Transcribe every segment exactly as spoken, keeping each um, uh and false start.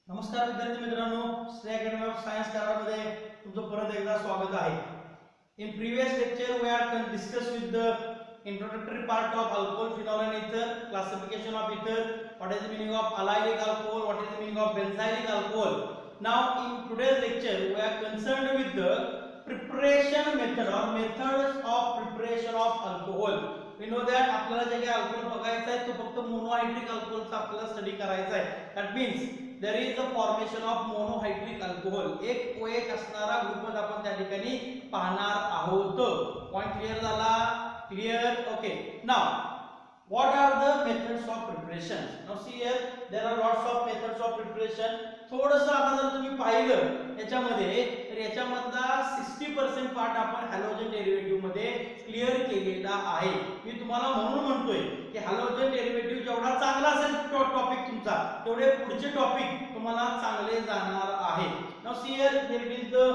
नमस्कार विद्यार्थी मित्रांनो, श्री अकॅडमी ऑफ सायन्स कराडमध्ये तुमचं परत एकदा स्वागत आहे. In previous lecture we had discussed with the introductory part of alcohol, phenol and ether, classification of ether, what is the meaning of allylic alcohol, what is the meaning of benzylic alcohol. Now in today's lecture we are concerned with the preparation method or methods of preparation of alcohol. We know that आपल्याला जे काही alcohol बघायचं आहे तो फक्त monohydric अल्कोहोलचा आपल्याला study करायचा आहे. That means there is a formation of monohydric alcohol. एक OH असणारा ग्रुपच आपण त्या ठिकाणी पाहणार आहोत. पॉइंट क्लियर झाला? Clear? Okay. Now what are the methods of preparation? Now see here there are lots of methods of preparation. थोडंसं आता जर तुम्ही पाहिलं याच्यामध्ये तर याच्यामधला साठ टक्के पार्ट आपण हॅलोजन डेरिव्हेटिव्ह मध्ये क्लिअर केलेला आहे. मी तुम्हाला म्हणून म्हणतोय की हॅलोजन डेरिव्हेटिव्ह जेवढा चांगला असेल टॉपिक तुमचा तेवढे पुढचे टॉपिक तुम्हाला चांगले जाणार आहे. Now see here there is the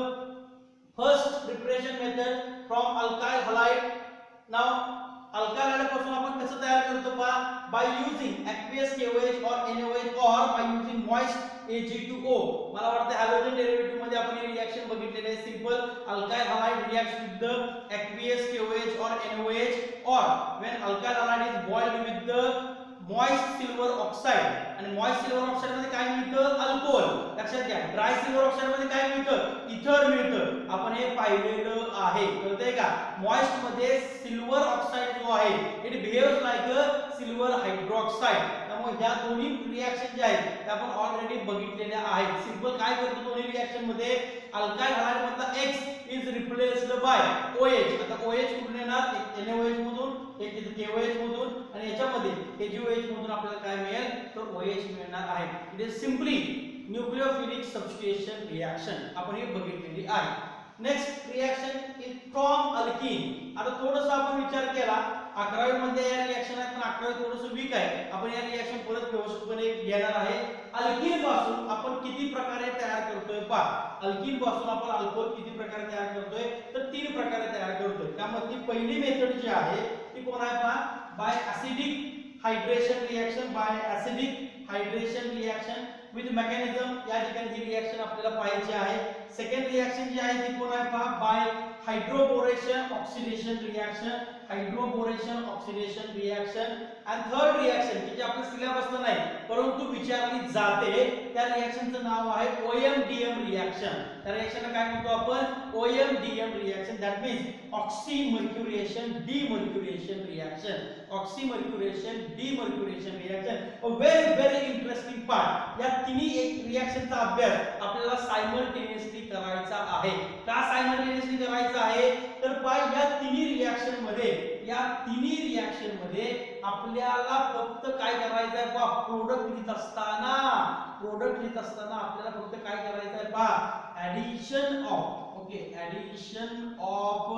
first preparation method from alkyl halide. Now alkyl halide पासून आपण कसं तयार करतो पहा, by using aqueous K O H or N A O H or by using moist A G two O. मला वाटतं halogen derivative मध्ये आपण हे रिएक्शन बघितलेले आहे. Simple alkyl halide reacts with the aqueous K O H or N A O H or when alkyl halide is boiled with the moist silver oxide. आणि moist silver oxide मध्ये काय मिळतं? Alcohol. लक्षात घ्या, dry silver oxide मध्ये काय मिळतं? इथर मिळतं. आपण हे पाहिलेलं आहे. कळतंय का? moist मध्ये सिल्वर ऑक्साइड जो आहे it behaves like a silver hydroxide. त्यामुळे ह्या दोन्ही रिएक्शन जे आहेत त्या आपण ऑलरेडी बघितलेल्या आहेत. सिंपल काय करतो दोन्ही रिएक्शन मध्ये? अल्काइल हलाइड मधला X is replaced by OH. आता OH कुठून येणार? N A O H मधून, एक इथे K O H मधून आणि याच्यामध्ये A G O H मधून आपल्याला काय मिळेल? तर OH मिळणार आहे. It is simply nucleophilic substitution reaction आपण हे बघितलेली आहे. Next reaction is from alkene. आता थोडंसं आपण विचार केला अकरावी मध्ये या रिएक्शन आहेत पण अकरावी थोडंसं वीक आहे. आपण या रिएक्शन परत व्यवस्थितपणे घेणार आहे. अल्कीन पासून आपण किती प्रकारे तयार करतोय पहा. अल्कीन पासून आपण अल्कोहोल किती प्रकारे तयार करतोय? तर तीन प्रकारे तयार करतोय. त्यामध्ये पहिली मेथड जी आहे ती कोण आहे पहा? By acidic hydration reaction. By acidic hydration reaction with mechanism. या ठिकाणी ही रिएक्शन आपल्याला पाहायची आहे. सेकंड रिएक्शन जी आहे ती कोण आहे पहा? By hydroboration oxidation reaction. Hydroboration oxidation reaction. आणि थर्ड रिएक्शन जी आपल्या सिलेबसला नाही परंतु विचारली जाते त्या रिएक्शनचं नाव आहे O M D M reaction. त्या रिएक्शनला काय म्हणतो आपण? O M D M reaction. That means oxymercuration demercuration reaction. Oxymercuration demercuration reaction. A very very interesting part. या तिन्ही एक रिएक्शनचा अभ्यास आपल्याला सायमल्टेनियसली करायचा आहे. का सायमल्टेनियसली करायचा आहे? तर पहा या तिन्ही रिएक्शन मध्ये या तिन्ही रिएक्शन मध्ये आपल्याला फक्त काय करायचं आहे पहा? प्रोडक्ट लिहित असताना प्रोडक्ट लिहित असताना आपल्याला फक्त काय करायचं आहे पहा? Addition of okay addition of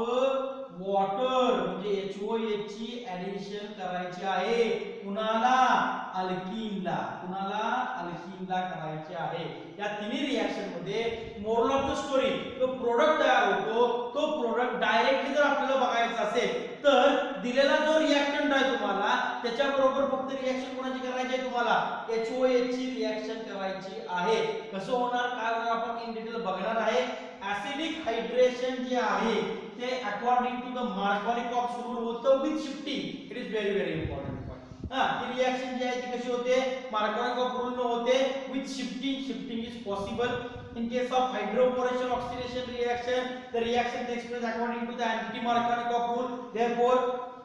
water म्हणजे H O H ची ऍडिशन करायची आहे. कुणाला? अल्कीनला. कुणाला? अल्कीनला करायची आहे. या तिन्ही रिएक्शन मध्ये मोरल ऑफ द स्टोरी जो प्रोडक्ट तयार होतो तो प्रोडक्ट डायरेक्टली जर आपल्याला बघायचा असेल तर दिलेला जो रिएक्टंट आहे तुम्हाला त्याच्या बरोबर फक्त रिएक्शन कोणाची करायची आहे? तुम्हाला H O H ची रिएक्शन करायची आहे. कसं होणार काय होणार आपण इन डिटेल बघणार आहे. ऍसिडिक हायड्रेशन जे आहे ते according to the Markovnikov rule होतं with shifting. It is very very important. हां ही रिएक्शन जी आहे ती कशी होते? मार्कोनिकॉफ रूल न होते with shifting. Shifting is possible. In case of hydroboration oxidation reaction, the reaction takes place according to the anti-Markovnikov rule. Therefore,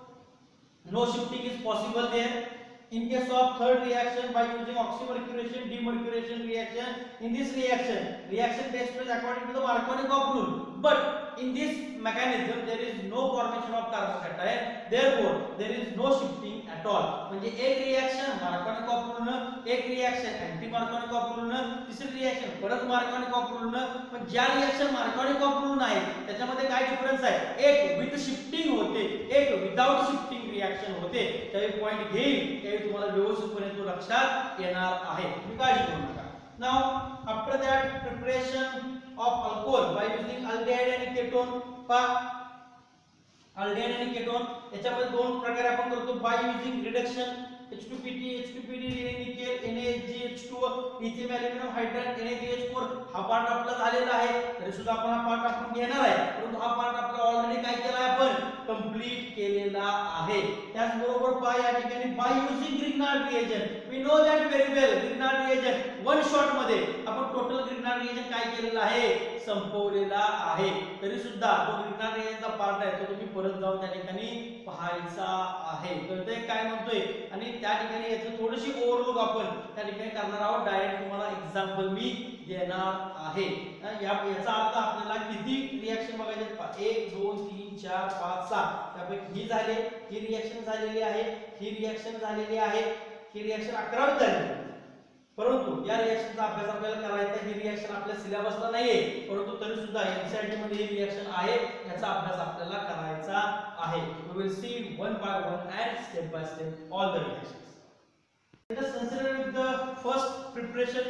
no shifting is possible there. In case of third reaction by using oxymercuration demercuration reaction, in this reaction, reaction takes place according to the Markovnikov rule. But in this mechanism, there is no formation of carbocation. Therefore, there is no shifting at all. म्हणजे एक reaction Markovnikov rule न, एक reaction anti Markovnikov rule न, तिसरी reaction परत Markovnikov rule न. पण ज्या रिएक्शन मार्कोनिकॉफ रूल नाही त्याच्यामध्ये काय डिफरन्स आहे? एक विथ शिफ्टिंग होते, एक विदाउट शिफ्टिंग रिएक्शन होते. त्यावेळी पॉइंट घेईल त्यावेळी तुम्हाला व्यवस्थितपणे तो लक्षात येणार आहे. तुम्ही काळजी करू नका. Now after that preparation of alcohol by using aldehyde and ketone. Aldehyde आणि केटोन याच्यामध्ये दोन प्रकारे आपण करतो by using reduction H two P T H two P T nickel N A G H two lithium aluminium hydride N A B H four हा part आपला झालेला आहे तरी सुद्धा आपण हा पार्ट आपण घेणार आहे परंतु हा पार्ट आपला ऑलरेडी काय केला आहे आपण कंप्लीट केलेला आहे त्याच बरोबर पहा या ठिकाणी by using Grignard reagent we know that very well Grignard reagent one shot मध्ये आपण टोटल ग्रिग्नार्ड रिएजंट काय केलेला आहे संपवलेला आहे तरी सुद्धा तो ग्रिग्नार्ड रिएजंटचा पार्ट आहे तो तुम्ही परत जाऊन त्या ठिकाणी पाहायचा आहे कळतंय काय म्हणतोय आणि त्या ठिकाणी याचं थोडीशी ओव्हरलुक आपण त्या ठिकाणी करणार आहोत डायरेक्ट तुम्हाला एक्झाम्पल मी देणार आहे या याचा अर्थ आपल्याला किती रिएक्शन बघायचे एक दोन तीन चार पाच सहा त्यापैकी ही झाली ही रिएक्शन झालेली आहे ही रिएक्शन झालेली आहे ही रिएक्शन अकरा झाली परंतु या रिएक्शनचा अभ्यास आपल्याला करायचा ही रिएक्शन आपल्या सिलेबसला नाहीये परंतु तरी सुद्धा एनसीईआरटी मध्ये ही रिएक्शन आहे याचा अभ्यास आपल्याला करायचा आहे we will see one by one and step by step all the reactions let us consider with the first preparation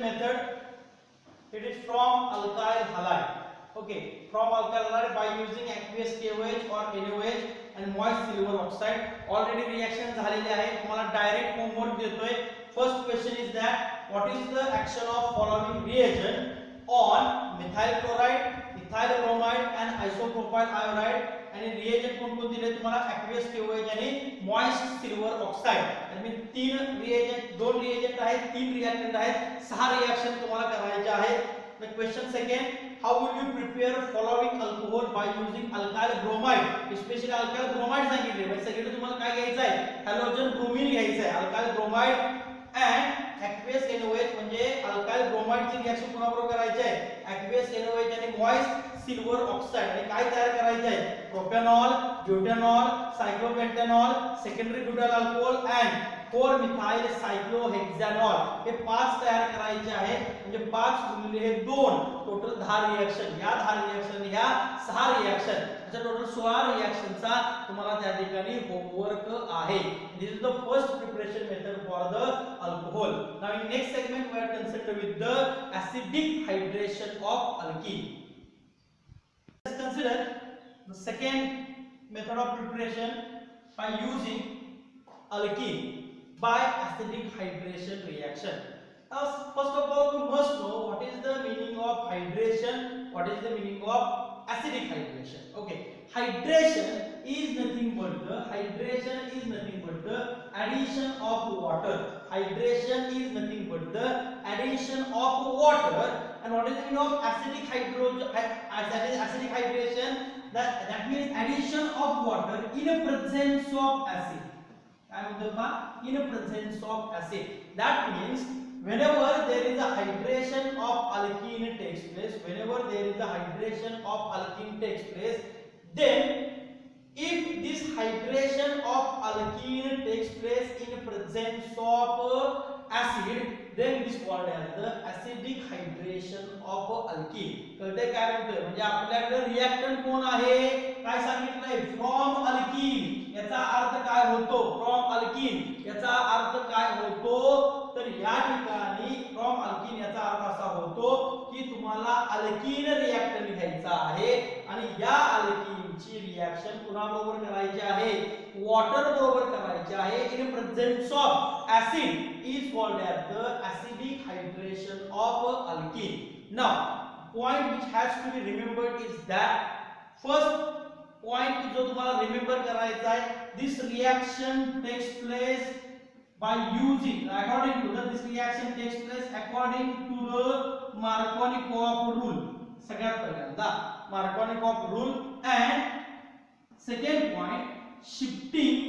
method it is from alkyl halide okay from alkyl halide by using aqueous K O H or N A O H and moist silver oxide already reaction झालेले आहे तुम्हाला direct homework देतोय first question is that what is the action of following reagent on methyl chloride ethyl bromide and isopropyl iodide आणि reagent कोण कोण दिले तुम्हाला aqueous K O H आणि moist silver oxide आणि तीन रिएजंट दोन रिएजंट आहेत तीन रिएक्टंट आहेत सहा रिएक्शन तुम्हाला करायचे आहेत the question second how will you prepare following alcohol by using alkyl bromide especially alkyl bromide सांगितले म्हणजे सगळं तुम्हाला काय घ्यायचं आहे हॅलोजन ब्रोमीन घ्यायचं आहे alkyl bromide and aqueous N O H म्हणजे alkyl bromide ची रिएक्शन कोणाबरोबर करायची आहे aqueous N O H आणि moist सिल्वर ऑक्साइड आणि काय तयार करायचे आहे propanol butanol cyclopentanol secondary butyl alcohol and four methyl cyclohexanol हे पाच तयार करायचे आहे म्हणजे पाच गुणिले हे दोन टोटल दहा रिएक्शन या दहा रिएक्शन या सहा रिएक्शन अशा टोटल सोळा रिएक्शनचा तुम्हाला त्या ठिकाणी होमवर्क आहे this is the first preparation method for the alcohol now in next segment we are concerned with the acidic hydration of alkene let's consider the second method of preparation by using alkene by acidic hydration reaction. Now first of all we must know what is the meaning of hydration, what is the meaning of acidic hydration. Okay, hydration is nothing but the hydration is nothing but the addition of water. Hydration is nothing but the addition of water. And what is the meaning of acidic hydrogen acidic acidic hydration? That that means addition of water in a presence of acid. In a presence of acid. That means whenever there is a hydration of alkene takes place, whenever there is a hydration of alkene takes place, then if this hydration of alkene takes place in presence of acid, then it is called as the acidic hydration of alkene. कळते काय म्हणतोय म्हणजे आपल्याकडे reactant कोण आहे काय सांगितलंय from alkyne याचा अर्थ काय होतो फ्रॉम अल्कीन याचा अर्थ काय होतो तर या ठिकाणी फ्रॉम अल्कीन याचा अर्थ असा होतो की तुम्हाला अल्कीन रिएक्टंट घ्यायचा आहे आणि या अल्कीनची रिएक्शन कुणाबरोबर करायची आहे वॉटर बरोबर करायची आहे in presence of acid is called as the acidic hydration of alkene. Now point which has to be remembered is that first point जो तुम्हाला remember करायचा आहे this reaction takes place by using according to the this reaction takes place according to the Markovnikov rule. सगळ्यात पहिल्यांदा Markovnikov rule and second point shifting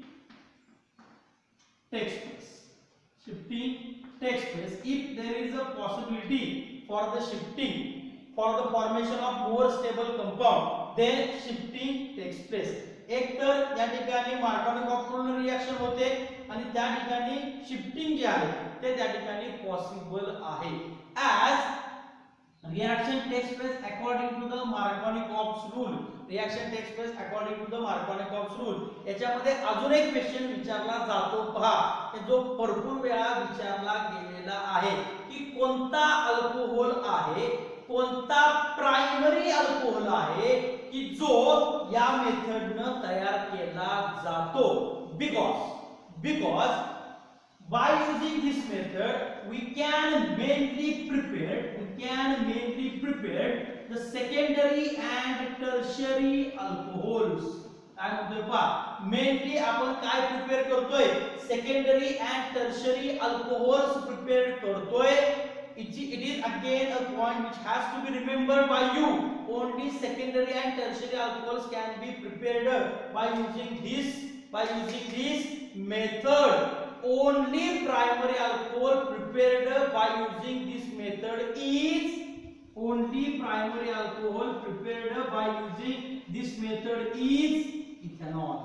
takes place. Shifting takes place if there is a possibility for the shifting for the formation of more stable compound then shifting takes place एक तर या ठिकाणी मार्कोव्निक rule reaction होते आणि त्या ठिकाणी shifting जे आहे ते त्या ठिकाणी पॉसिबल आहे as reaction takes place according to the Markovnikov's rule reaction takes place according to the Markovnikov's rule याच्यामध्ये अजून एक क्वेश्चन विचारला जातो पहा जो भरपूर वेळा विचारला गेलेला आहे की कोणता अल्कोहोल आहे कोणता प्रायमरी अल्कोहोल आहे की जो या मेथडनं तयार केला जातो. Because because by using this method we can mainly prepare we can mainly prepare the secondary and tertiary alcohols. काय म्हणतोय पहा, मेनली आपण काय प्रिपेअर करतोय, secondary and tertiary alcohols prepare करतोय. It is again a point which has to be remembered by you. Only secondary and tertiary alcohols can be prepared by using this by using this method. Only primary alcohol prepared by using this method is only primary alcohol prepared by using this method is ethanol.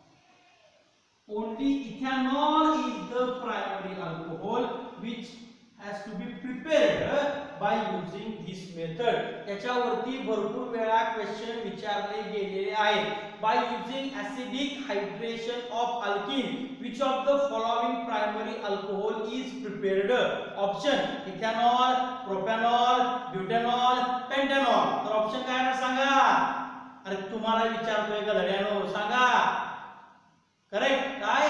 Only ethanol is the primary alcohol which has to be prepared by using this method. त्याच्यावरती भरपूर वेळा question विचारले गेलेले आहेत. By using acidic hydration of alkene, which of the following primary alcohol is prepared? Option ethanol, propanol, butanol, pentanol. तर option काय आहे सांगा. अरे तुम्हाला विचारतोय का धड्यानो, सांगा. करेक्ट काय?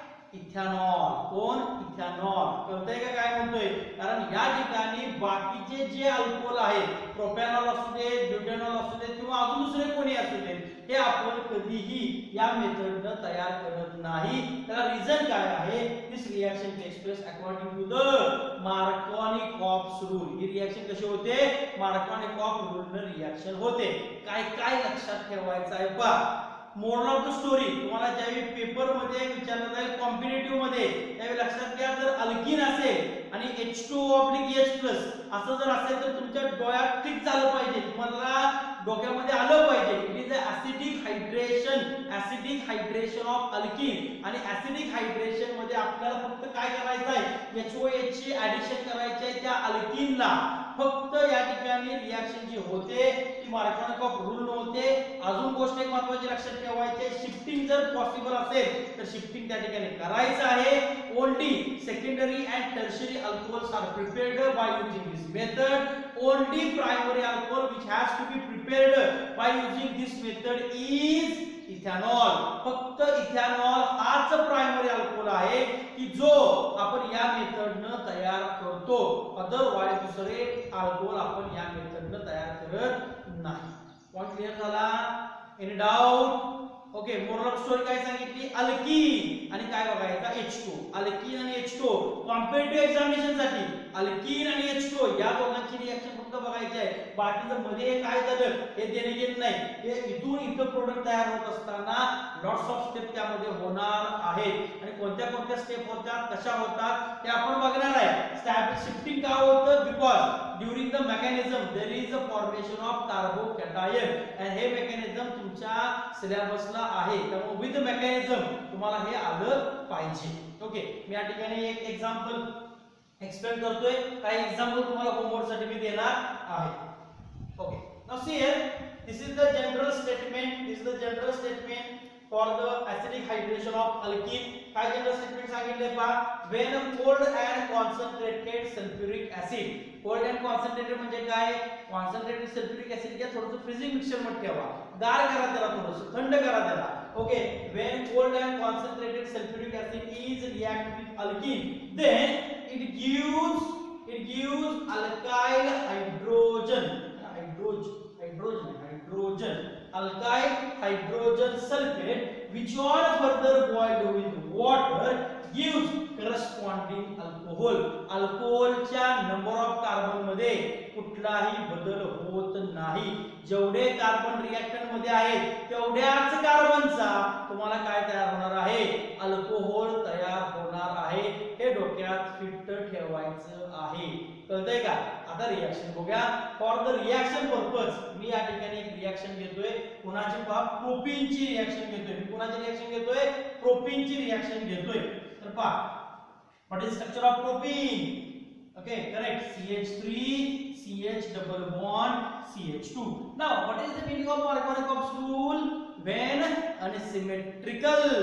इथेनॉल. कोण? इथेनॉल. कळतंय का काय म्हणतोय? कारण या ठिकाणी बाकीचे जे अल्कोहोल आहेत, प्रोपॅनॉल असू दे, ब्युटेनॉल असू दे किंवा अजून दुसरे कोणी असू दे, हे आपण कधीही या मेथडनं तयार करत नाही. त्याला रिझन काय आहे? This reaction takes place according to the Markovnikov rule. ही रिएक्शन कशी होते? मार्कोनिकॉफ रूलनं रिएक्शन होते. काय काय लक्षात ठेवायचं आहे पहा. मोरल ऑफ द स्टोरी तुम्हाला ज्यावेळी पेपर मध्ये विचारलं जाईल कॉम्पिटिटिव्ह मध्ये, त्यावेळी लक्षात घ्या, जर अल्किन असेल आणि H two O oblique H plus असं जर असेल तर तुमच्या डोळ्यात क्लिक झालं पाहिजे, तुम्हाला डोक्यामध्ये आलं पाहिजे. It is a acidic hydration, acidic hydration of alkene. आणि ऍसिडिक हायड्रेशन मध्ये आपल्याला फक्त काय करायचं आहे? एच ओ एच ची ऍडिशन करायची आहे त्या अल्किनला. फक्त या ठिकाणी रिएक्शन जी होते ती मार्कोनिकॉफ रूल होते. अजून गोष्ट एक महत्त्वाची लक्षात ठेवायची आहे, शिफ्टिंग जर पॉसिबल असेल तर शिफ्टिंग त्या ठिकाणी करायचं आहे. Only secondary and tertiary alcohols are prepared by using this method. Only primary alcohol which has to be prepared by using this method is ethanol. फक्त इथेनॉल हाच प्रायमरी अल्कोहोल आहे की जो आपण या मेथडनं तयार करतो. अदरवाइज दुसरे अल्कोहोल आपण या मेथडनं तयार करत नाही. पॉइंट क्लियर झाला? Any doubt? Okay. Moral of story काय सांगितली? अल्कीन आणि काय बघायचा? H two. अल्कीन आणि एच टू कॉम्पिटिटिव्ह एक्झामिनेशन साठी अल्कीन आणि एच टू या दोघांची रिएक्शन फक्त बघायची आहे. बाकीचं मध्ये काय झालं हे देणे घेत नाही. हे इथून इथं प्रोडक्ट तयार होत असताना लॉट्स ऑफ स्टेप त्यामध्ये होणार आहेत. आणि कोणत्या कोणत्या स्टेप होतात, कशा होतात ते आपण बघणार आहे. स्टॅप शिफ्टिंग का होतं? Because during the mechanism there is a formation of carbocation. आणि हे मेकॅनिझम तुमच्या सिलेबसला आहे, त्यामुळे विथ मेकॅनिझम तुम्हाला हे आलं पाहिजे. ओके. मी या ठिकाणी एक एक्झाम्पल एक्सप्लेन करतोय. काही एक्झाम्पल तुम्हाला होमवर्क साठी मी देणार आहे. Okay. Now see here, this is the general statement. This is the general statement for the acidic hydration of alkene. काय जनरल स्टेटमेंट सांगितले पहा. when a cold and concentrated sulfuric acid. cold and concentrated म्हणजे काय? concentrated sulfuric acid घ्या, थोडंसं freezing mixture मध्ये ठेवा, गार करा त्याला, थोडंसं थंड करा त्याला. Okay. when cold and concentrated sulfuric acid is react with alkene, then it gives it gives alkyl hydrogen hydrogen hydrogen hydrogen alkyl hydrogen sulfate, which are further boiled with water gives corresponding alcohol. अल्कोहोलच्या number of carbon मध्ये कुठलाही बदल होत नाही. जेवढे carbon reactant मध्ये आहेत तेवढ्याच कार्बनचा तुम्हाला काय तयार होणार आहे? अल्कोहोल तयार होणार आहे. हे डोक्यात फिट ठेवायचं आहे. कळतंय का? आता रिएक्शन बघूया. फॉर द रिएक्शन पर्पज मी या ठिकाणी एक रिएक्शन घेतोय. कुणाची? पहा, प्रोपीनची रिएक्शन घेतोय. मी कुणाची रिएक्शन घेतोय? प्रोपीनची रिएक्शन घेतोय. तर पहा, what is structure of propene? Okay, correct. C H three, C H double bond, C H two. Now, what is the meaning of Markovnikov's rule? When unsymmetrical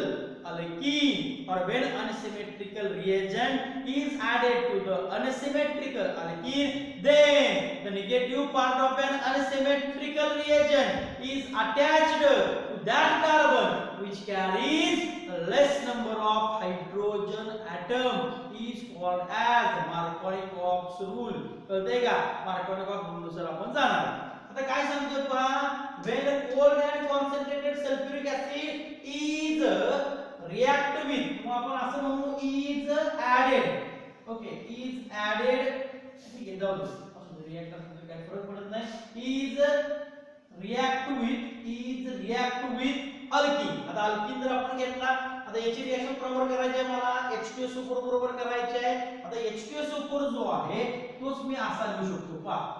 alkene, or when unsymmetrical reagent is added to the unsymmetrical alkene, then the negative part of an unsymmetrical reagent is attached to that carbon which carries less number of hydrogen atom is called as Markovnikov's rule. कळतंय का? Markovnikov rule नुसार आपण जाणार. आता काय सांगतोय पहा, when cold and concentrated sulfuric acid is react with, किंवा आपण असं म्हणू is added, okay, is added, ठीक आहे, जाऊ दे, असं रिएक्ट असं काय फरक पडत नाही, is react with, is react with alkene. आता alkene जर आपण घेतला, आता याची रिएक्शन बरोबर करायची आहे मला, H two S O four बरोबर करायची आहे. आता H two S O four जो आहे तोच मी असा लिहू शकतो पहा,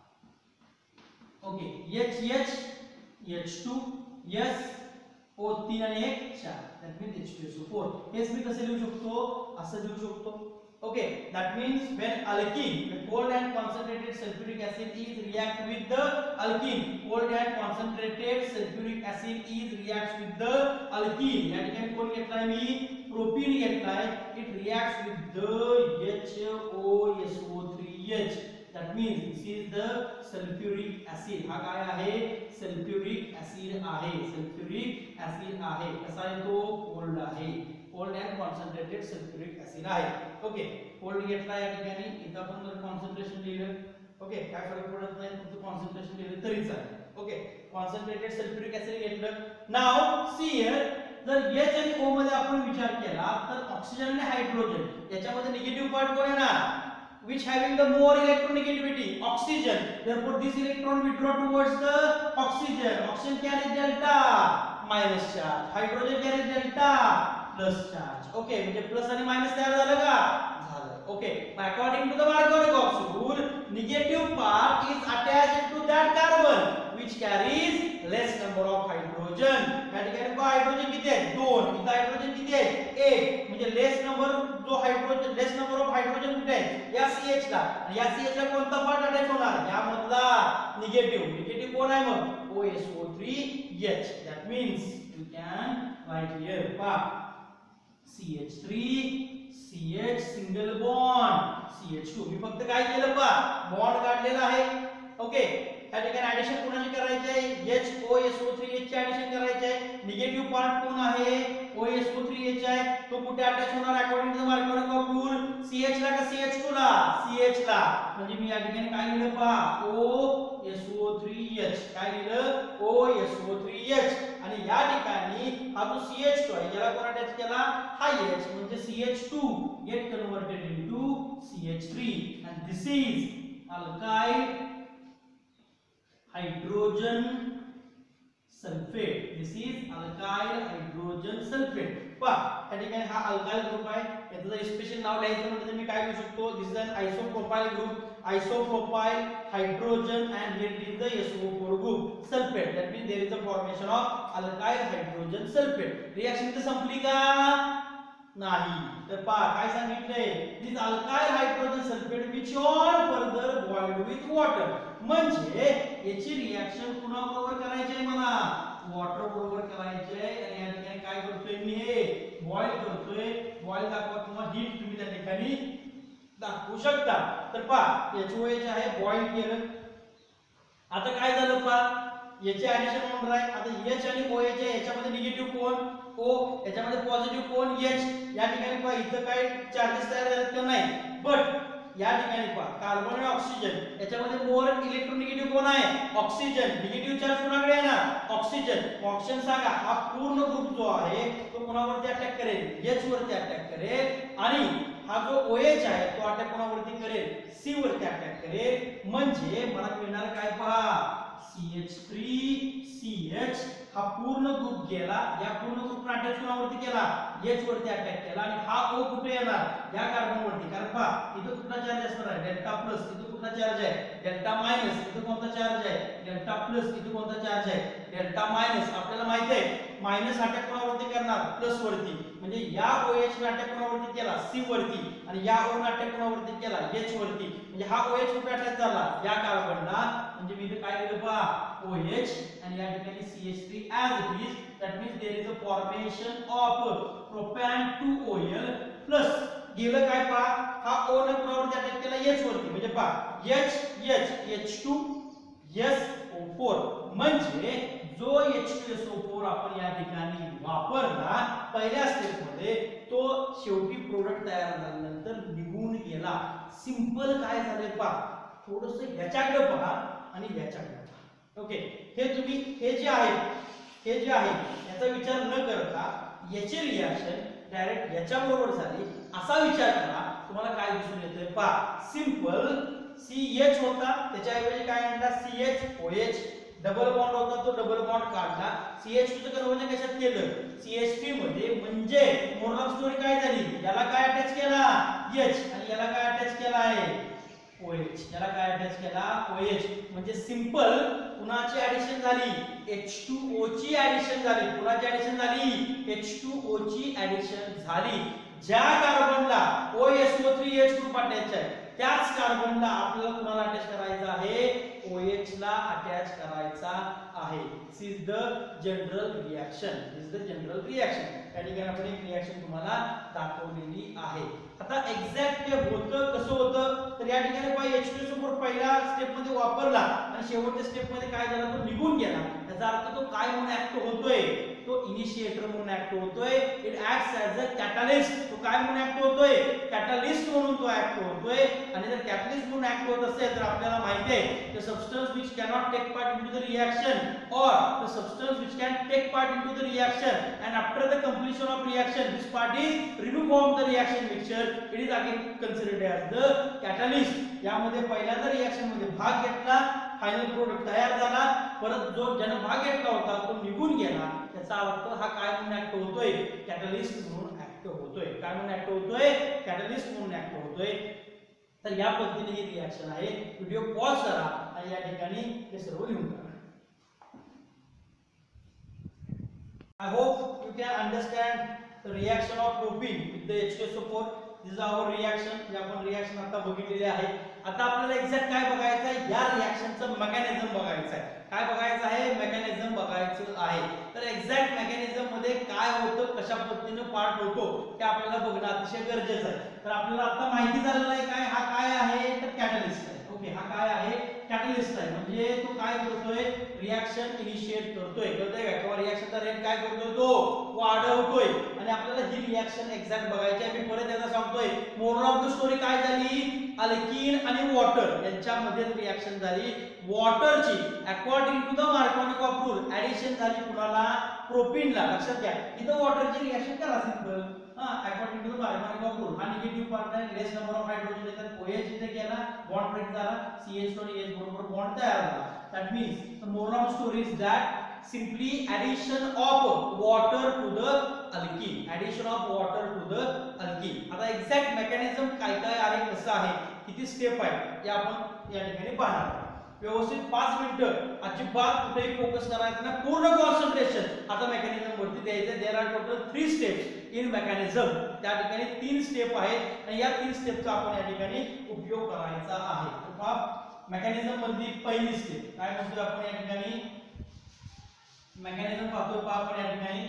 okay, H H H two S O तीन आणि एक चार, that means H two S O four. हेच मी कसे लिहू शकतो, असं लिहू शकतो. Okay, that means when alkene, the cold and concentrated sulfuric acid is react with the alkene, cold and concentrated sulfuric acid is reacts with the alkene. या ठिकाणी कोण घेतलाय मी, प्रोपीन घेतलाय, it reacts with the H O S O three H. That means this is the sulfuric acid. हा काय आहे, sulfuric acid आहे, sulfuric acid आहे. कसा आहे तो, cold आहे, cold and concentrated sulfuric acid आहे. ओके, cold घेतला या ठिकाणी, इथं आपण जर कॉन्सन्ट्रेशन लिहिलं, ओके, काय फरक पडत नाही, तुमचं कॉन्सन्ट्रेशन लिहिलं तरी चालेल. ओके, कॉन्सन्ट्रेटेड सल्फ्युरिक ऍसिड घेतलं. नाउ सी हियर, जर H आणि O मध्ये आपण विचार केला तर ऑक्सिजन आणि हायड्रोजन याच्यामध्ये निगेटिव्ह पार्ट कोण येणार, which having the more electronegativity, oxygen. Therefore this electron withdraw towards the oxygen. Oxygen carries delta minus charge, hydrogen carries delta plus charge. Okay, म्हणजे प्लस आणि मायनस तयार झालं का, झालं. Okay, according to the Markovnikov's rule, negative part is attached to that carbon which carries less number of hydrogen. या ठिकाणी को hydrogen किती आहे, दोन, इथं हायड्रोजन किती आहे, एक, म्हणजे लेस नंबर जो hydrogen, less number of hydrogen कुठे आहे, या सी एच ला. या सी एच ला कोणता पार्ट अटॅच होणार, या मधला निगेटिव्ह. निगेटिव्ह कोण आहे मग, O S O three H. that means you can write here pa C H three C H single bond C H two. मी फक्त काय केलं पा, बॉन्ड काढलेला आहे. ओके, या ठिकाणी ऍडिशन कोणाची करायची आहे, H O S O three H ची ऍडिशन करायची आहे. निगेटिव्ह पार्ट कोण आहे, O S O three H आहे, तो कुठे अटॅच होणार according to Markovnikov rule, C H ला का C H टू ला, C H ला. म्हणजे मी या ठिकाणी काय लिहिलं पहा, O S O three H, काय लिहिलं, O S O three H. आणि या ठिकाणी हा जो C H टू आहे याला कोण अटॅच केला, हा H, म्हणजे C H two get converted into C H three and this is alkyl hydrogen sulfate. This is alkyl hydrogen sulfate. पहा या ठिकाणी हा अल्काइल ग्रुप आहे, याचं जर स्पेशल नाव लिहायचं म्हटलं तर मी काय लिहू शकतो, this is an isopropyl group, isopropyl hydrogen and here is the S O four group sulfate. That means there is a formation of alkyl hydrogen sulfate. Reaction इथे संपली का, नाही. तर पहा काय सांगितलंय, this alkyl hydrogen sulphate which on further boiled with water. म्हणजे याची रिएक्शन पुन्हा बरोबर करायची आहे मला, वॉटर बरोबर करायची आहे. आणि या ठिकाणी काय करतोय मी, हे बॉईल करतोय. बॉईल दाखवा किंवा हीट तुम्ही त्या ठिकाणी दाखवू शकता. तर पहा H O H आहे, बॉईल केलं. आता काय झालं पहा, याचे ऍडिशन होणार आहे. आता H आणि OH आहे, याच्यामध्ये निगेटिव्ह कोण, O, याच्यामध्ये पॉझिटिव्ह कोण, H. या ठिकाणी पहा इथं काय चार्जेस तयार झालेत का नाही, बट या ठिकाणी पहा कार्बन आणि ऑक्सिजन याच्यामध्ये मोर इलेक्ट्रोनिगेटिव्ह कोण आहे, ऑक्सिजन. निगेटिव्ह चार्ज कोणाकडे येणार, ऑक्सिजन. ऑक्सिजन सांगा, हा पूर्ण ग्रुप जो आहे तो कोणावरती अटॅक करेल, H वरती अटॅक करेल. आणि हा जो OH आहे तो अटॅक कोणावरती करेल, C वरती अटॅक करेल. म्हणजे मला मिळणार काय पहा, C H three C H हा पूर्ण ग्रुप गेला, या पूर्ण ग्रुपने अटॅच कोणावरती केला, H वरती अटॅक केला. आणि हा O कुठे येणार, या कार्बन वरती. कारण पहा इथं कुठला चार्ज असणार आहे, डेल्टा प्लस. इथं कुठला चार्ज आहे, डेल्टा मायनस. इथं कोणता चार्ज आहे, डेल्टा प्लस. इथं कोणता चार्ज आहे, डेल्टा मायनस. आपल्याला माहिती आहे मायनस अटॅक कोणावरती करणार, प्लस वरती. म्हणजे या OH ने अटॅक कोणावरती केला, C वरती. आणि या O ने अटॅक कोणावरती केला, H वरती. म्हणजे हा OH कुठे अटॅच झाला, या कार्बनला. म्हणजे मी इथे काय केलं पहा, OH आणि या ठिकाणी C H three as it is. That means there is a formation of propan two O L plus गेलं काय पहा हा O ने पुन्हा अटॅक केला H वरती म्हणजे पहा H H H two S O four म्हणजे जो H two S O four आपण या ठिकाणी वापरला पहिल्या स्टेप मध्ये तो शेवटी प्रोडक्ट तयार झाल्यानंतर निघून गेला. सिंपल काय झाले पहा थोडंसं ह्याच्याकडे पहा आणि ह्याच्याकडे पहा. ओके हे तुम्ही हे जे आहे हे जे आहे याचा विचार न करता याची रिएक्शन डायरेक्ट याच्या बरोबर झाली असा विचार करा. तुम्हाला काय दिसून येतंय पहा सिंपल C H होता त्याच्याऐवजी काय आणला C H O H double bond होता तो डबल बॉन्ड काढला C H two चं कन्वर्जन कशात केलं C H three मध्ये म्हणजे मोरल स्टोरी काय झाली याला काय अटॅच केला H आणि याला काय अटॅच केला आहे OH याला काय अटॅच केला OH म्हणजे सिंपल कुणाची ऍडिशन झाली H two O ची ऍडिशन झाली कुणाची ऍडिशन झाली H two O ची ऍडिशन झाली. ज्या कार्बनला O S O three H group attach आहे त्याच कार्बनला आपल्याला कुणाला अटॅच करायचा आहे OH ला अटॅच करायचा आहे. This is the general reaction this is the general reaction. या ठिकाणी आपण एक रिएक्शन तुम्हाला दाखवलेली आहे. आता एक्झॅक्ट ते होतं कसं होतं तर या ठिकाणी पहा H two S O four पहिल्या स्टेप मध्ये वापरला आणि शेवटच्या स्टेप मध्ये काय झालं तो निघून गेला. याचा अर्थ तो काय म्हणून ऍक्ट होतोय तो इनिशिएटर म्हणून ऍक्ट होतोय. It acts as a catalyst. तो काय म्हणून ऍक्ट होतोय कॅटलिस्ट म्हणून तो ऍक्ट होतोय. आणि जर कॅटलिस्ट म्हणून ऍक्ट होत असेल तर आपल्याला माहिती आहे the substance which cannot take part into the reaction और the substance which can take part into the reaction and after the completion of reaction this part is remove from the reaction mixture. It is again considered as the catalyst. यामध्ये पहिल्यांदा reaction मध्ये भाग घेतला final product तयार झाला परत जो ज्याने भाग घेतला होता तो निघून गेला. त्याचा अर्थ हा काय म्हणून ऍक्ट होतोय कॅटलिस्ट म्हणून ऍक्ट होतोय. काय म्हणून ऍक्ट होतोय कॅटलिस्ट म्हणून ऍक्ट होतोय. तर या पद्धतीने ही रिएक्शन आहे. व्हिडिओ पॉज करा आणि या ठिकाणी हे सर्व लिहून काढा. I hope you can understand the reaction of propene with the H two S O four. This is our reaction. जे आपण रिएक्शन आता बघितलेली आहे. आता आपल्याला एक्झॅक्ट काय बघायचं आहे या रिएक्शनचं मेकॅनिझम बघायचं आहे. काय बघायचं आहे मेकॅनिझम बघायचं आहे. तर एक्झॅक्ट मेकॅनिझम मध्ये काय होतं कशा पद्धतीने पार्ट होतो हे आपल्याला बघणं अतिशय गरजेचं आहे. तर आपल्याला आता माहिती झालेलं आहे काय हा काय आहे तर कॅटलिस्ट आहे. ओके हा काय आहे कॅटलिस्ट आहे म्हणजे तो काय करतोय रिएक्शन इनिशिएट करतोय कळतंय का किंवा रिएक्शनचा रेट काय करतोय तो वाढवतोय. आणि आपल्याला ही रिएक्शन एक्झॅक्ट बघायची आहे. मी परत एकदा सांगतोय मोरल ऑफ द स्टोरी काय झाली अल्कीन आणि वॉटर यांच्यामध्ये रिएक्शन झाली. वॉटरची according to the Marconi of rule addition झाली कुणाला प्रोपीनला. लक्षात घ्या इथं वॉटरची रिएक्शन करा सिंपल हा according to the Marconi of rule. हा निगेटिव्ह पार्ट आहे लेस नंबर ऑफ हायड्रोजन येतात OH इथे गेला बॉन्ड ब्रेक झाला C H two आणि H बरोबर बॉन्ड तयार झाला. That means the moral of story is that simply addition of water to the alkene addition of water to the alkene. आता exact mechanism काय काय आहे कसं आहे किती स्टेप आहे हे आपण या ठिकाणी पाहणार आहोत. व्यवस्थित पाच मिनिटं अजिबात कुठेही फोकस करायचं नाही पूर्ण कॉन्सन्ट्रेशन आता मेकॅनिझम वरती द्यायचं. There are total three steps in mechanism. त्या ठिकाणी तीन स्टेप आहेत आणि या तीन स्टेपचा आपण या ठिकाणी उपयोग करायचा आहे. तर पहा मेकॅनिझम मधली पहिली स्टेप काय म्हणतो आपण या ठिकाणी मेकॅनिझम पाहतो पहा आपण या ठिकाणी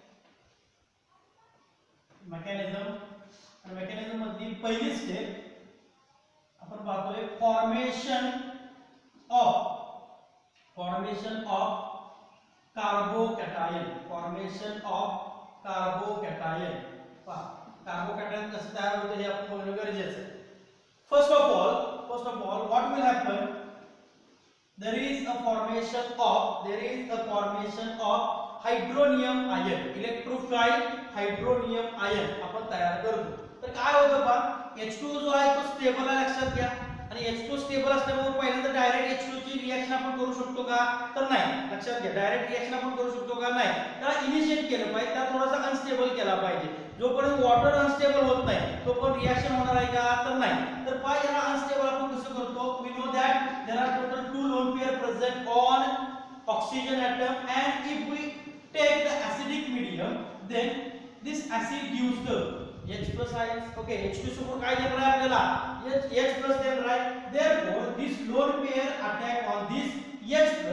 मेकॅनिझम आणि मेकॅनिझम मधली पहिली स्टेप आपण पाहतोय formation of formation of carbocation formation of carbocation. पहा कार्बोकॅटायन कसं तयार होतं हे आपण बघणं गरजेचं आहे. First of all first of all what will happen there is a formation of there is a formation of hydronium ion electrophile hydronium ion आपण तयार करतो. तर काय होतं पहा H two जो आहे तो स्टेबल आहे लक्षात घ्या आणि H two स्टेबल असल्यामुळे पहिल्यांदा डायरेक्ट H two ची रिएक्शन आपण करू शकतो का तर नाही. लक्षात घ्या डायरेक्ट रिएक्शन आपण करू शकतो का नाही. त्याला इनिशिएट केलं पाहिजे त्याला थोडासा अनस्टेबल केला पाहिजे. जोपर्यंत वॉटर अनस्टेबल होत नाही तोपर्यंत रिएक्शन होणार आहे का तर नाही. तर पहा याला अनस्टेबल आपण कसं करतो we know that there are total two lone pair present on oxygen atom and if we take the acidic medium then this acid gives the H plus ions. okay H two S O four काय देणार आहे आपल्याला H H plus देणार आहे. therefore this lone pair attack on this H plus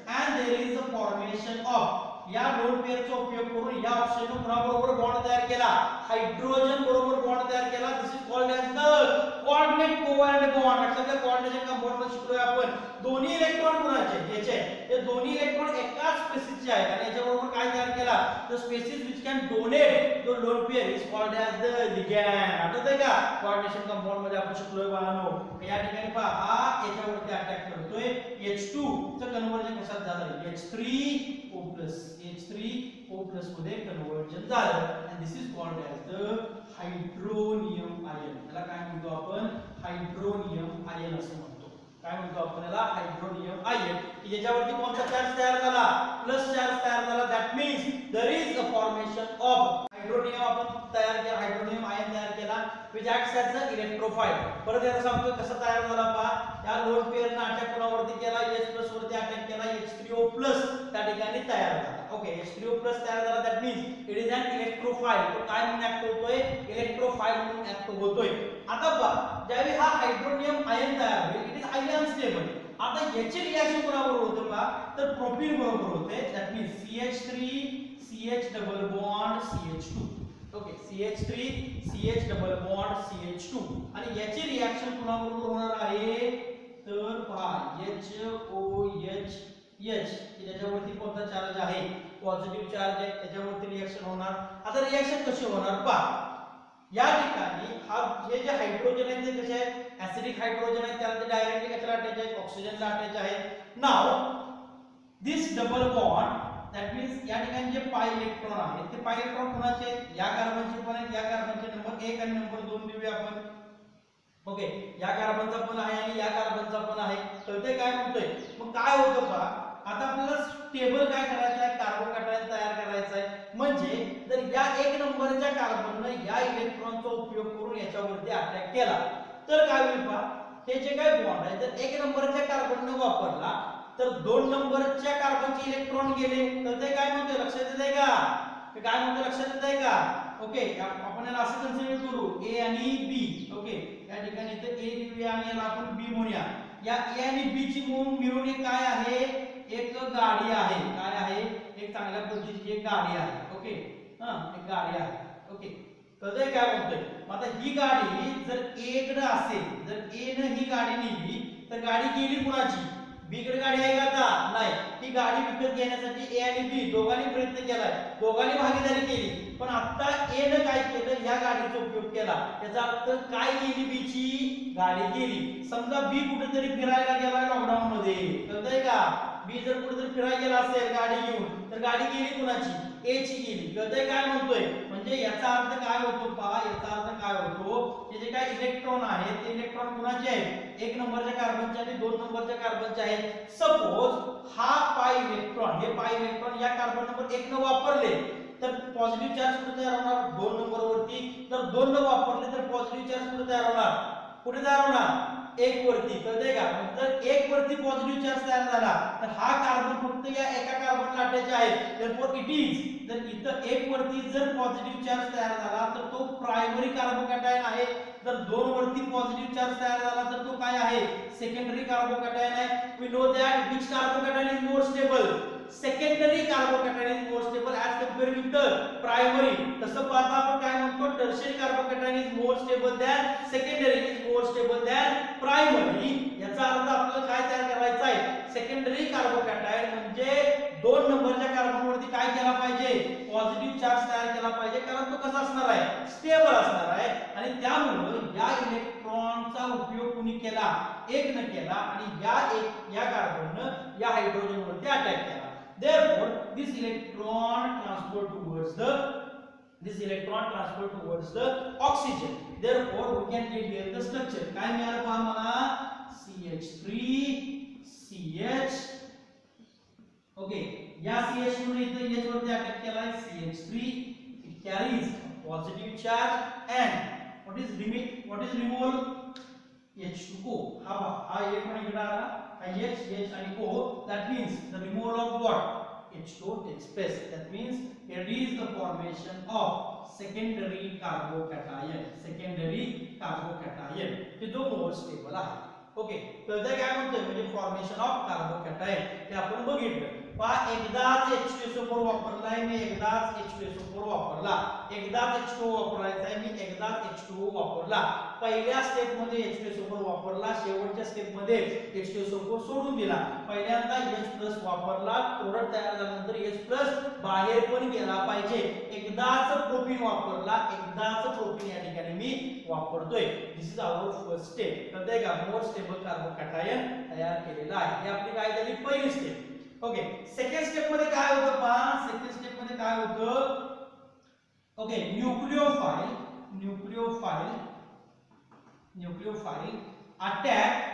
and there is the formation of या lone पेअरचा उपयोग करून या ऑक्सिजन कोणाबरोबर बॉन्ड तयार केला हायड्रोजन बरोबर बॉन्ड तयार केला this is called as the coordinate covalent bond लक्षात घ्या कोऑर्डिनेशन कंपाऊंड मध्ये शिकलोय आपण दोन्ही इलेक्ट्रॉन कोणाचे याचे हे दोन्ही इलेक्ट्रॉन एकाच स्पेसिसचे आहेत आणि याच्या बरोबर काय तयार केला the species which can donate the lone pair is called as the ligand आठवतंय का कोऑर्डिनेशन कंपाऊंड मध्ये आपण शिकलोय बाळांनो या ठिकाणी पहा हा याच्यावरती अटॅक करतोय एच टू चं कन्वर्जन कशात झालं H three O plus H three O plus मध्ये कन्वर्जन झालं and this is called as the hydronium ion याला काय म्हणतो आपण हायड्रोनियम आयन असं म्हणतो काय म्हणतो आपण याला हायड्रोनियम आयन की ज्याच्यावरती कोणता चार्ज तयार झाला प्लस चार्ज तयार झाला that means there is a formation of hydronium आपण तयार केला हायड्रोनियम आयन तयार केला which acts as an electrophile परत याला सांगतो कसं तयार झाला पहा या लोन पेअरने अटॅक कोणावरती केला H+ वरती अटॅक केला H three O plus त्या ठिकाणी तयार झाला okay H three O plus तयार झाला that means it is an electrophile तो काय म्हणून ऍक्ट होतोय इलेक्ट्रोफाइल म्हणून ऍक्ट होतोय आता पहा ज्यावेळी हा हायड्रोनियम आयन तयार होईल इट इज हायली अनस्टेबल आता याची रिएक्शन कोणाबरोबर होते पहा तर प्रोपीन बरोबर होते that means C H three C H double bond C H two okay C H three C H double bond C H two आणि याची रिएक्शन कोणाबरोबर होणार आहे तर पहा H O H H याच्यावरती कोणता चार्ज आहे पॉझिटिव्ह चार्ज आहे त्याच्यावरती रिएक्शन होणार आता रिएक्शन कशी होणार पहा या ठिकाणी हा हे जे हायड्रोजन आहे ते कसे आहेत ऍसिडिक हायड्रोजन आहे त्याला ते डायरेक्टली कशाला अटॅच आहे ऑक्सिजनला अटॅच आहे now this double bond that means या ठिकाणी जे पाय इलेक्ट्रॉन आहेत ते पाय इलेक्ट्रॉन कोणाचे या कार्बनचे पण आहेत या कार्बनचे नंबर एक आणि नंबर दोन देऊया आपण ओके या कार्बनचा पण आहे आणि या कार्बनचा पण आहे तर ते काय म्हणतोय मग काय होतं पहा आता आपल्याला स्टेबल काय करायचं आहे कार्बोकॅटायन तयार करायचं आहे म्हणजे जर या एक नंबरच्या कार्बनने या इलेक्ट्रॉनचा उपयोग करून याच्यावरती अटॅक केला तर काय होईल पहा हे जे काय बॉन्ड आहे तर एक नंबरच्या कार्बनने वापरला तर दोन नंबरच्या कार्बनचे इलेक्ट्रॉन गेले तर ते काय म्हणतोय लक्षात येतंय का ते काय म्हणतोय लक्षात येतंय का ओके आपण याला असं कन्सिडर करू A आणि B ओके या ठिकाणी इथे A लिहूया आणि याला आपण B म्हणूया या A आणि B ची मिळून एक काय आहे एक गाडी आहे काय आहे एक चांगल्या पद्धतीची एक गाडी आहे ओके हा एक गाडी आहे ओके तर ते काय म्हणतोय आता ही गाडी जर A कडे असेल जर A ने ही गाडी नेली तर गाडी गेली कुणाची B कडे गाडी आहे का आता नाही ही गाडी विकत घेण्यासाठी A आणि B दोघांनी प्रयत्न केलाय दोघांनी भागीदारी केली पण आता A ने काय केलं या गाडीचा उपयोग केला याचा अर्थ काय गेली B ची गाडी गेली समजा B कुठेतरी फिरायला गेला लॉकडाऊन मध्ये कळतंय का B जर कुठेतरी फिरायला गेला असेल गाडी घेऊन तर गाडी गेली कुणाची A ची गेली कळतंय काय म्हणतोय म्हणजे याचा अर्थ काय होतो पहा याचा अर्थ काय होतो की जे काय इलेक्ट्रॉन आहेत ते इलेक्ट्रॉन कुणाचे आहेत एक नंबरच्या कार्बनचे आणि दोन नंबरच्या कार्बनचे आहेत सपोज हा पाय इलेक्ट्रॉन हे पाय इलेक्ट्रॉन या कार्बन नंबर एक न वापरले तर पॉझिटिव्ह चार्ज कुठे तयार होणार दोन नंबर वरती तर दोन न वापरले तर पॉझिटिव्ह चार्ज कुठे तयार होणार कुठे तयार होणार एक वरती कळतंय का जर एक वरती पॉझिटिव्ह चार्ज तयार झाला तर हा कार्बन फक्त या एका कार्बनला अटॅच आहे देअरफॉर इट इज जर इथं एक वरती जर पॉझिटिव्ह चार्ज तयार झाला तर तो प्रायमरी कार्बोकॅटायन आहे जर दोन वरती पॉझिटिव्ह चार्ज तयार झाला तर तो काय आहे सेकंडरी कार्बोकॅटायन आहे we know that which carbocation is more stable secondary carbocation is more stable as compare with the primary तसं पाहता आपण काय म्हणतो tertiary carbocation is more stable than secondary is more stable than primary याचा अर्थ आपल्याला काय तयार करायचं आहे सेकंडरी कार्बोकॅटायन म्हणजे दोन नंबरच्या कार्बन वरती काय केला पाहिजे पॉझिटिव्ह चार्ज तयार केला पाहिजे कारण तो कसा असणार आहे स्टेबल असणार आहे आणि त्यामुळे या इलेक्ट्रॉनचा उपयोग कुणी केला एक न केला आणि या एक या कार्बनने या हायड्रोजन वरती अटॅक केला therefore this electron transfer towards the this electron transfer towards the oxygen therefore we can get here the structure काय मिळालं पहा मला C H three C H okay या C H ने इथे H वरती अटॅक केलाय C H three it carries a positive charge and what is remove what is removal H two O हा हा इलेक्ट्रॉन इकडे आला H H आणि O that means the removal of what H two O takes place that means it is the formation of secondary carbocation secondary carbocation कि जो more stable आहे okay, तर ते काय म्हणतोय म्हणजे फॉर्मेशन ऑफ कार्बोकॅटायन हे आपण बघितलं. पहा एकदाच H two S O four वापरलाय मी, एकदाच H two S O four वापरला, एकदाच एच टू ओ वापरायचा आहे मी, एकदाच एच टू ओ वापरला. पहिल्या स्टेप मध्ये H two S O four वापरला, शेवटच्या स्टेप मध्ये H two S O four सोडून दिला. पहिल्यांदा H प्लस वापरला, प्रोडक्ट तयार झाल्यानंतर H प्लस बाहेर पण गेला पाहिजे. एकदाच प्रोपीन वापरला, एकदाच प्रोपीन या ठिकाणी मी वापरतोय. This is our first step. कळतंय का? मोर स्टेबल कार्बोकॅटायन तयार केलेला आहे. ही आपली काय झाली पहिली स्टेप. ओके, सेकंड स्टेप मध्ये काय होतं पहा. सेकंड स्टेप मध्ये काय होतं? Okay, nucleophile nucleophile nucleophile attack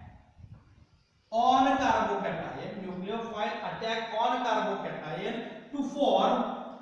on carbocation. Nucleophile attack on carbocation to form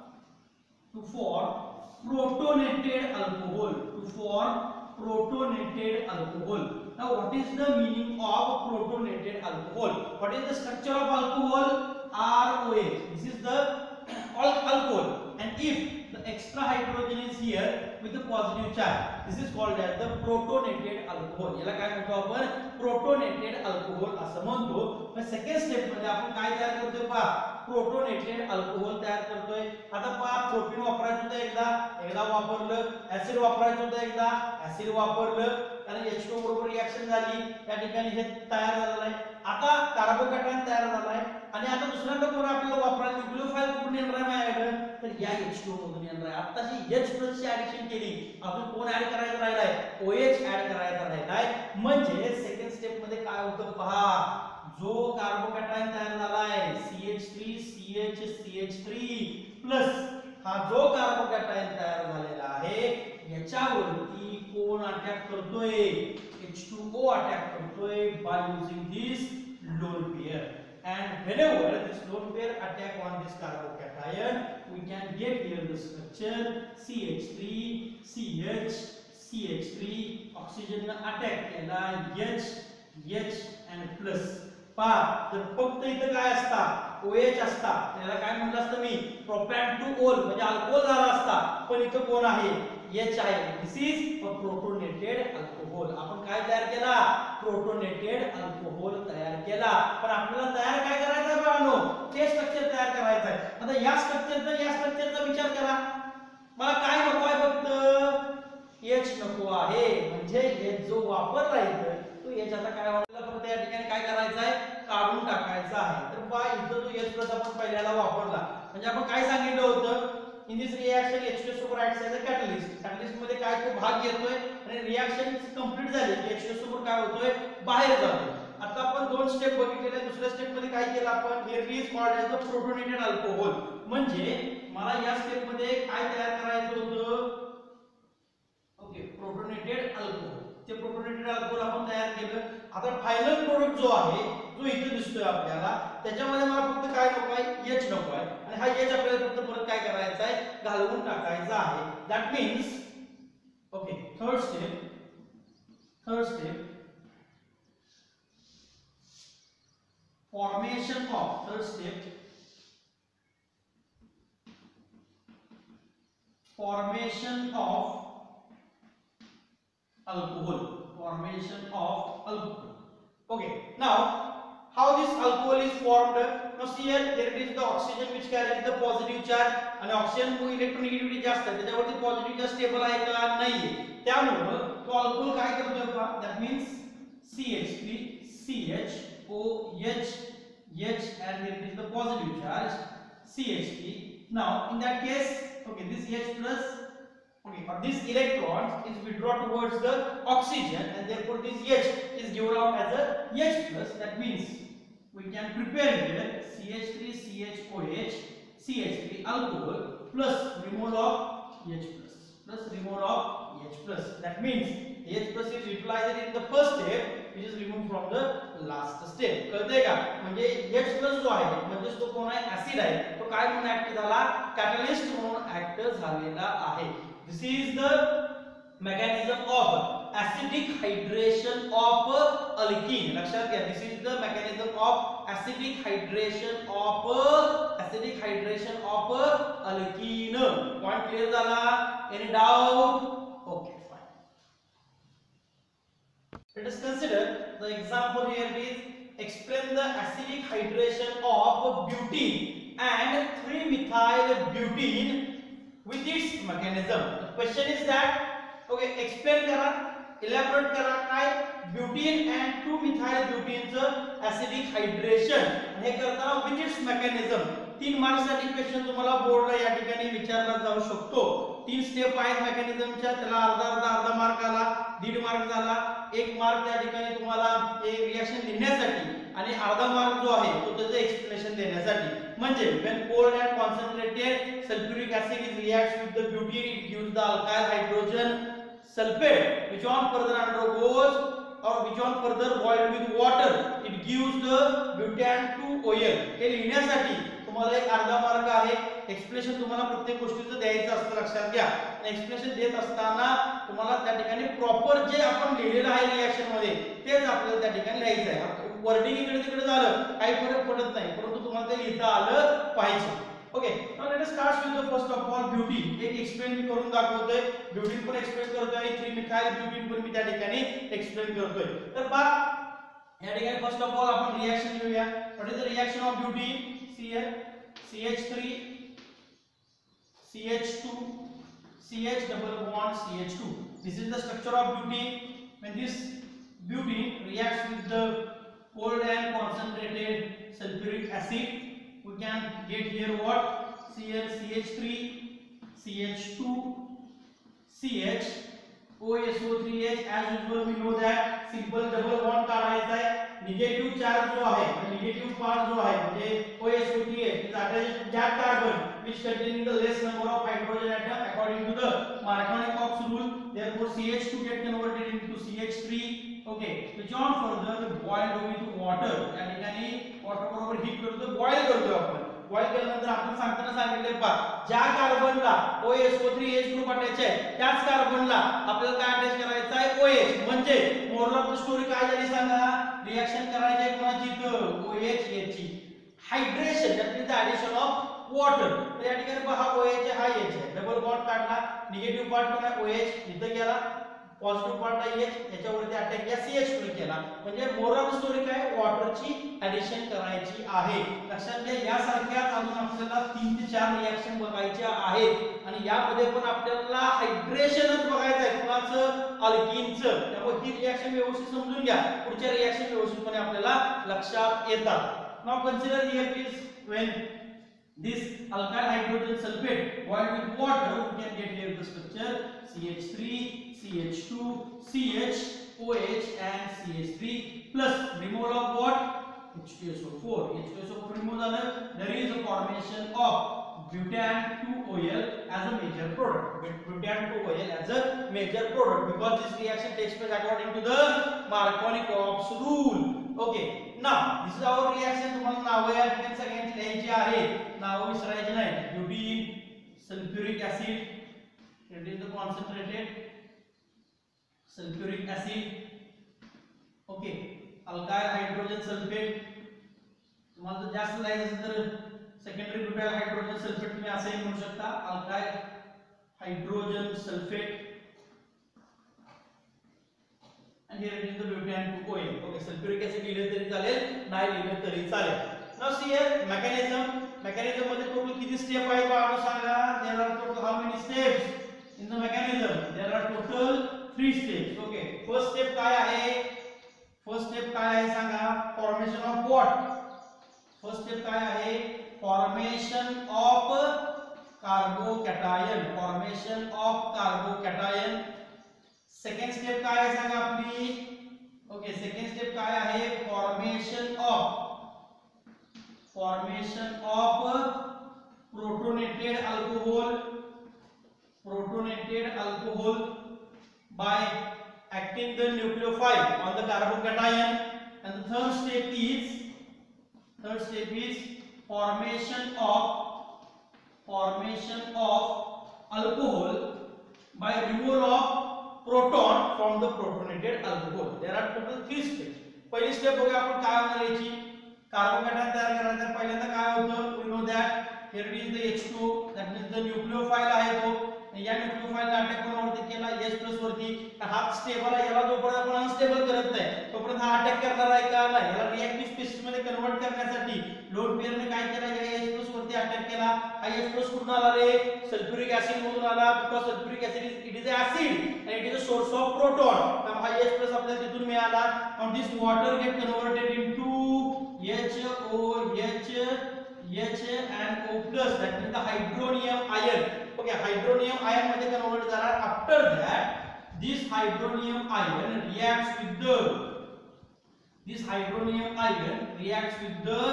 to form protonated alcohol. To form protonated alcohol. Now, what is the meaning of protonated alcohol? What is the structure of alcohol? R O H. This is the alcohol. And if the extra hydrogen is here with the positive charge, this is called as the protonated alcohol. याला काय म्हणतो आपण? Protonated alcohol असं म्हणतो. मग second step मध्ये आपण काय तयार करतोय पहा, प्रोटोनेटेड अल्कोहोल तयार करतोय. आता पहा, प्रोपीन वापरायचं होतं एकदा, एकदा वापरलं. ऍसिड वापरायचं होतं एकदा, ऍसिड वापरलं. कारण एच टू बरोबर रिएक्शन झाली, त्या ठिकाणी हे तयार झालेलं आहे. आता कार्बोकॅटायन तयार झालाय आणि आता दुसऱ्यांदा कोण आपल्याला वापरायचं? न्यूक्लियोफाइल कुठून येणार आहे माझ्याकडे? तर या एच टू मधून येणार आहे. आताची H प्लस ची ऍडिशन केली, अजून कोण ऍड करायचं राहिलाय? OH ऍड करायचा राहिलाय. म्हणजे सेकंड स्टेप मध्ये काय होतं पहा, जो कार्बोकॅटायन तयार झालाय C H three C H C H three plus, हा जो कार्बोकॅटायन तयार झालेला आहे याच्यावरती कोण अटॅक करतोय? एच टू ओ अटॅक करतोय by using this lone pair. And whenever this lone pair attack on this carbocation, we can get here the structure C H three C H C H three. Oxygen ने attack केला H H and plus. पहा, तर फक्त इथं काय असता? OH असता. त्याला काय म्हटलं असतं मी? प्रोपॅन टू ओल म्हणजे अल्कोहोल झाला असता. पण इथं कोण आहे? H आहे. This is a protonated alcohol. आपण काय तयार केला? प्रोटोनेटेड अल्कोहोल तयार केला. पण आपल्याला तयार काय करायचं आहे बाळांनो? ते स्ट्रक्चर तयार करायचं आहे. आता या स्ट्रक्चरचा या स्ट्रक्चरचा विचार करा. मला काय नको आहे? फक्त H नको आहे. म्हणजे H जो वापरला इथं तो H आता काय वापरला? फक्त या ठिकाणी काय करायचं आहे? काढून टाकायचा आहे. तर पहा, इथं जो H प्लस आपण पहिल्याला वापरला म्हणजे आपण काय सांगितलं होतं? In this reaction H two S O four acts as a catalyst. Catalyst मध्ये काय तो भाग घेतोय आणि रिएक्शन कंप्लीट झाली की H two S O four काय होतोय? बाहेर जातोय. आता आपण दोन स्टेप बघितलेले. दुसऱ्या स्टेप मध्ये काय केलं आपण? Here is called as the protonated alcohol. म्हणजे मला या स्टेप मध्ये काय तयार करायचं होतं? Okay, protonated alcohol. ते प्रोटोनेटेड अल्कोहोल आपण तयार केलं. आता फायनल प्रोडक्ट जो आहे जो इथे दिसतोय आपल्याला, त्याच्यामध्ये मला फक्त काय नको आहे? H नको आहे. आणि हा H आपल्याला फक्त परत काय करायचा आहे? घालवून टाकायचा आहे. That means okay, third step third step formation of third step formation of alcohol. Formation of alcohol. Okay, now how this alcohol is formed? Now see here, there it is the oxygen which carries the positive charge आणि oxygen को electronegativity जास्त आहे, त्याच्यावरती positive charge stable आहे का? नाहीये. त्यामुळे तो अल्कोहोल काय करतोय पहा, that means C H three C H O H H and there is the positive charge C H three. Now in that case, okay, this H plus, okay, or this electrons is withdrawn towards the oxygen and therefore this H is given out as a H plus. That means we can prepare here C H three C H O H C H three alcohol plus removal of H plus plus removal of H plus. That means H plus is utilized in the first step which is removed from the last step. कळतंय का? म्हणजे H plus जो आहे म्हणजे तो कोण आहे? Acid आहे. तो काय म्हणून ऍक्ट झाला? कॅटलिस्ट म्हणून ऍक्ट झालेला आहे. This is the mechanism of acidic hydration of alkene. लक्षात घ्या, this is the mechanism of acidic hydration of acidic hydration of alkene. Point clear झाला? Any doubt? Okay. Let us consider the example here is explain the acidic hydration of butene and three methyl butene with its mechanism. The question is that okay explain करा elaborate करा काय butene and two methyl butene चं acidic hydration हे करताना with its mechanism. तीन मार्क्ससाठी question तुम्हाला बोर्डला या ठिकाणी विचारला जाऊ शकतो. तीन स्टेप आहेत मेकॅनिझमच्या, त्याला अर्धा अर्धा अर्धा मार्क आला, दीड मार्क झाला, एक मार्क त्या ठिकाणी तुम्हाला हे रिएक्शन लिहिण्यासाठी आणि अर्धा मार्क जो आहे तो त्याचं एक्सप्लेनेशन देण्यासाठी. म्हणजे when cold and concentrated sulfuric acid is reacts with the butene it gives the alkyl hydrogen sulfate which on further undergoes or which on further boiled with water it gives the butane two O L. हे लिहिण्यासाठी तुम्हाला एक अर्धा mark आहे. Explanation तुम्हाला प्रत्येक गोष्टीचं द्यायचं असतं, लक्षात घ्या. एक्सप्लेनेशन देत असताना तुम्हाला त्या ठिकाणी प्रॉपर जे आपण लिहिलेलं आहे रिएक्शन मध्ये तेच आपल्याला त्या ठिकाणी लिहायचं आहे. वर्डिंग इकडे तिकडे झालं काही फरक पडत नाही, परंतु तुम्हाला ते लिहिता आलं पाहिजे. Okay, now let us start with the first of all butene. एक एक्सप्लेन मी करून दाखवतोय, ब्यूटीन पण एक्सप्लेन करतोय आणि थ्री मिथाइल ब्यूटीन पण मी त्या ठिकाणी एक्सप्लेन करतोय. तर बा या ठिकाणी फर्स्ट ऑफ ऑल आपण रिएक्शन लिहूया. What is the reaction of butene? C L C H three C H two C H double bond C H two. This is the structure of butene. When this butene reacts with the cold and concentrated sulfuric acid, we can get here what? Cl C H three C H two C H O S O three H. As usual we know that simple double bond काढायचा आहे. Negative charge जो आहे, negative part जो आहे म्हणजे O S O three H is attached to that carbon which containing the less number of hydrogen atom according to the Markovnikov rule. Therefore C H two get converted into C H three. Okay, which on further boiled with water. या ठिकाणी water बरोबर heat करतो, boil करतो आपण. Boil केल्यानंतर आपण सांगताना सांगितले पहा ज्या कार्बनला O S O three H group attach आहे त्याच कार्बनला आपल्याला काय अटॅच करायचं आहे OH. म्हणजे मोरल ऑफ द स्टोरी काय झाली सांगा? रिएक्शन करायची आहे कोणाची? तर OH ची. Hydration that means the addition of water. तर या ठिकाणी पहा OH हा H आहे, डबल बॉन्ड काढला, निगेटिव्ह पार्ट कोण आहे OH इथं गेला, पॉझिटिव्ह पार्ट आहे H, त्याच्यावरती अटॅक या C H कडे केला. म्हणजे मोरल ऑफ द स्टोरी काय? वॉटरची ऍडिशन करायची आहे. लक्षात घ्या यासारख्या अजून आपल्याला तीन ते चार रिएक्शन बघायच्या आहेत आणि यामध्ये पण आपल्याला हायड्रेशनच बघायचं आहे कोणाचं? अल्किनचं. त्यामुळे ही रिएक्शन व्यवस्थित समजून घ्या, पुढच्या रिएक्शन व्यवस्थितपणे आपल्याला लक्षात येतात. Now consider here please when this alkyl hydrogen sulfate boiled with water we can get here the structure C H three C H two C H O H and C H three plus removal of what? H two S O four. H two S O four remove झालं, there is a formation of butane two O L as a major product. Butane two O L as a major product because this reaction takes place according to the Markovnikov's rule. Okay, now this is our reaction. तुम्हाला नाव या ठिकाणी सगळ्यांची लिहायची आहेत, नाव विसरायची नाही. Butene, sulphuric acid, it is the concentrated sulfuric acid. Okay, alkyl hydrogen sulfate. तुम्हाला जर जास्त लिहायचं असेल तर सेकंडरी ब्युटाइल हायड्रोजन सल्फेट तुम्ही असेही म्हणू शकता, alkyl hydrogen sulfate. And here it is the butane two O L. Okay, sulfuric acid लिहिले तरी चालेल, नाही लिहिले तरी चालेल. Now see here mechanism. Mechanism मध्ये टोटल किती स्टेप आहेत बघा सांगा. There are total how many steps in the mechanism? There are total three steps. Okay, first step काय आहे? First step काय आहे सांगा? Formation of what? First step काय आहे? Formation of carbocation. Formation of carbocation. Second step काय आहे सांगा आपली? ओके, सेकंड स्टेप काय आहे? Formation of formation of protonated alcohol protonated alcohol by acting the nucleophile on the carbocation. And the third step is third step is formation of formation of alcohol by removal of proton from the protonated alcohol. There are total three steps. पहिली step बघूया आपण काय होणार याची. Carbocation तयार करायचा आहे. पहिल्यांदा काय होतं? we know that here it is the H two, that means the nucleophile आहे तो. या न्यूक्लियोफाइलने अटॅक कोणावरती केला H प्लस वरती. हा स्टेबल आहे, याला जोपर्यंत आपण अनस्टेबल करत नाही तोपर्यंत हा अटॅक करणार आहे का नाही. याला रिएक्टिव्ह स्पीशीज मध्ये कन्वर्ट करण्यासाठी लोन पेअरने काय केलं, या H प्लस वरती अटॅक केला. हा H प्लस कुठून आला रे, सल्फ्युरिक ऍसिड मधून आला. Because sulphuric acid is it is a acid and it is a source of proton. तर हा H प्लस आपल्याला तिथून मिळाला. and this water get converted into HOH H and O plus, that means the hydronium ion. Okay, hydronium ion मध्ये convert झाला. After that this hydronium ion reacts with the this hydronium ion reacts with the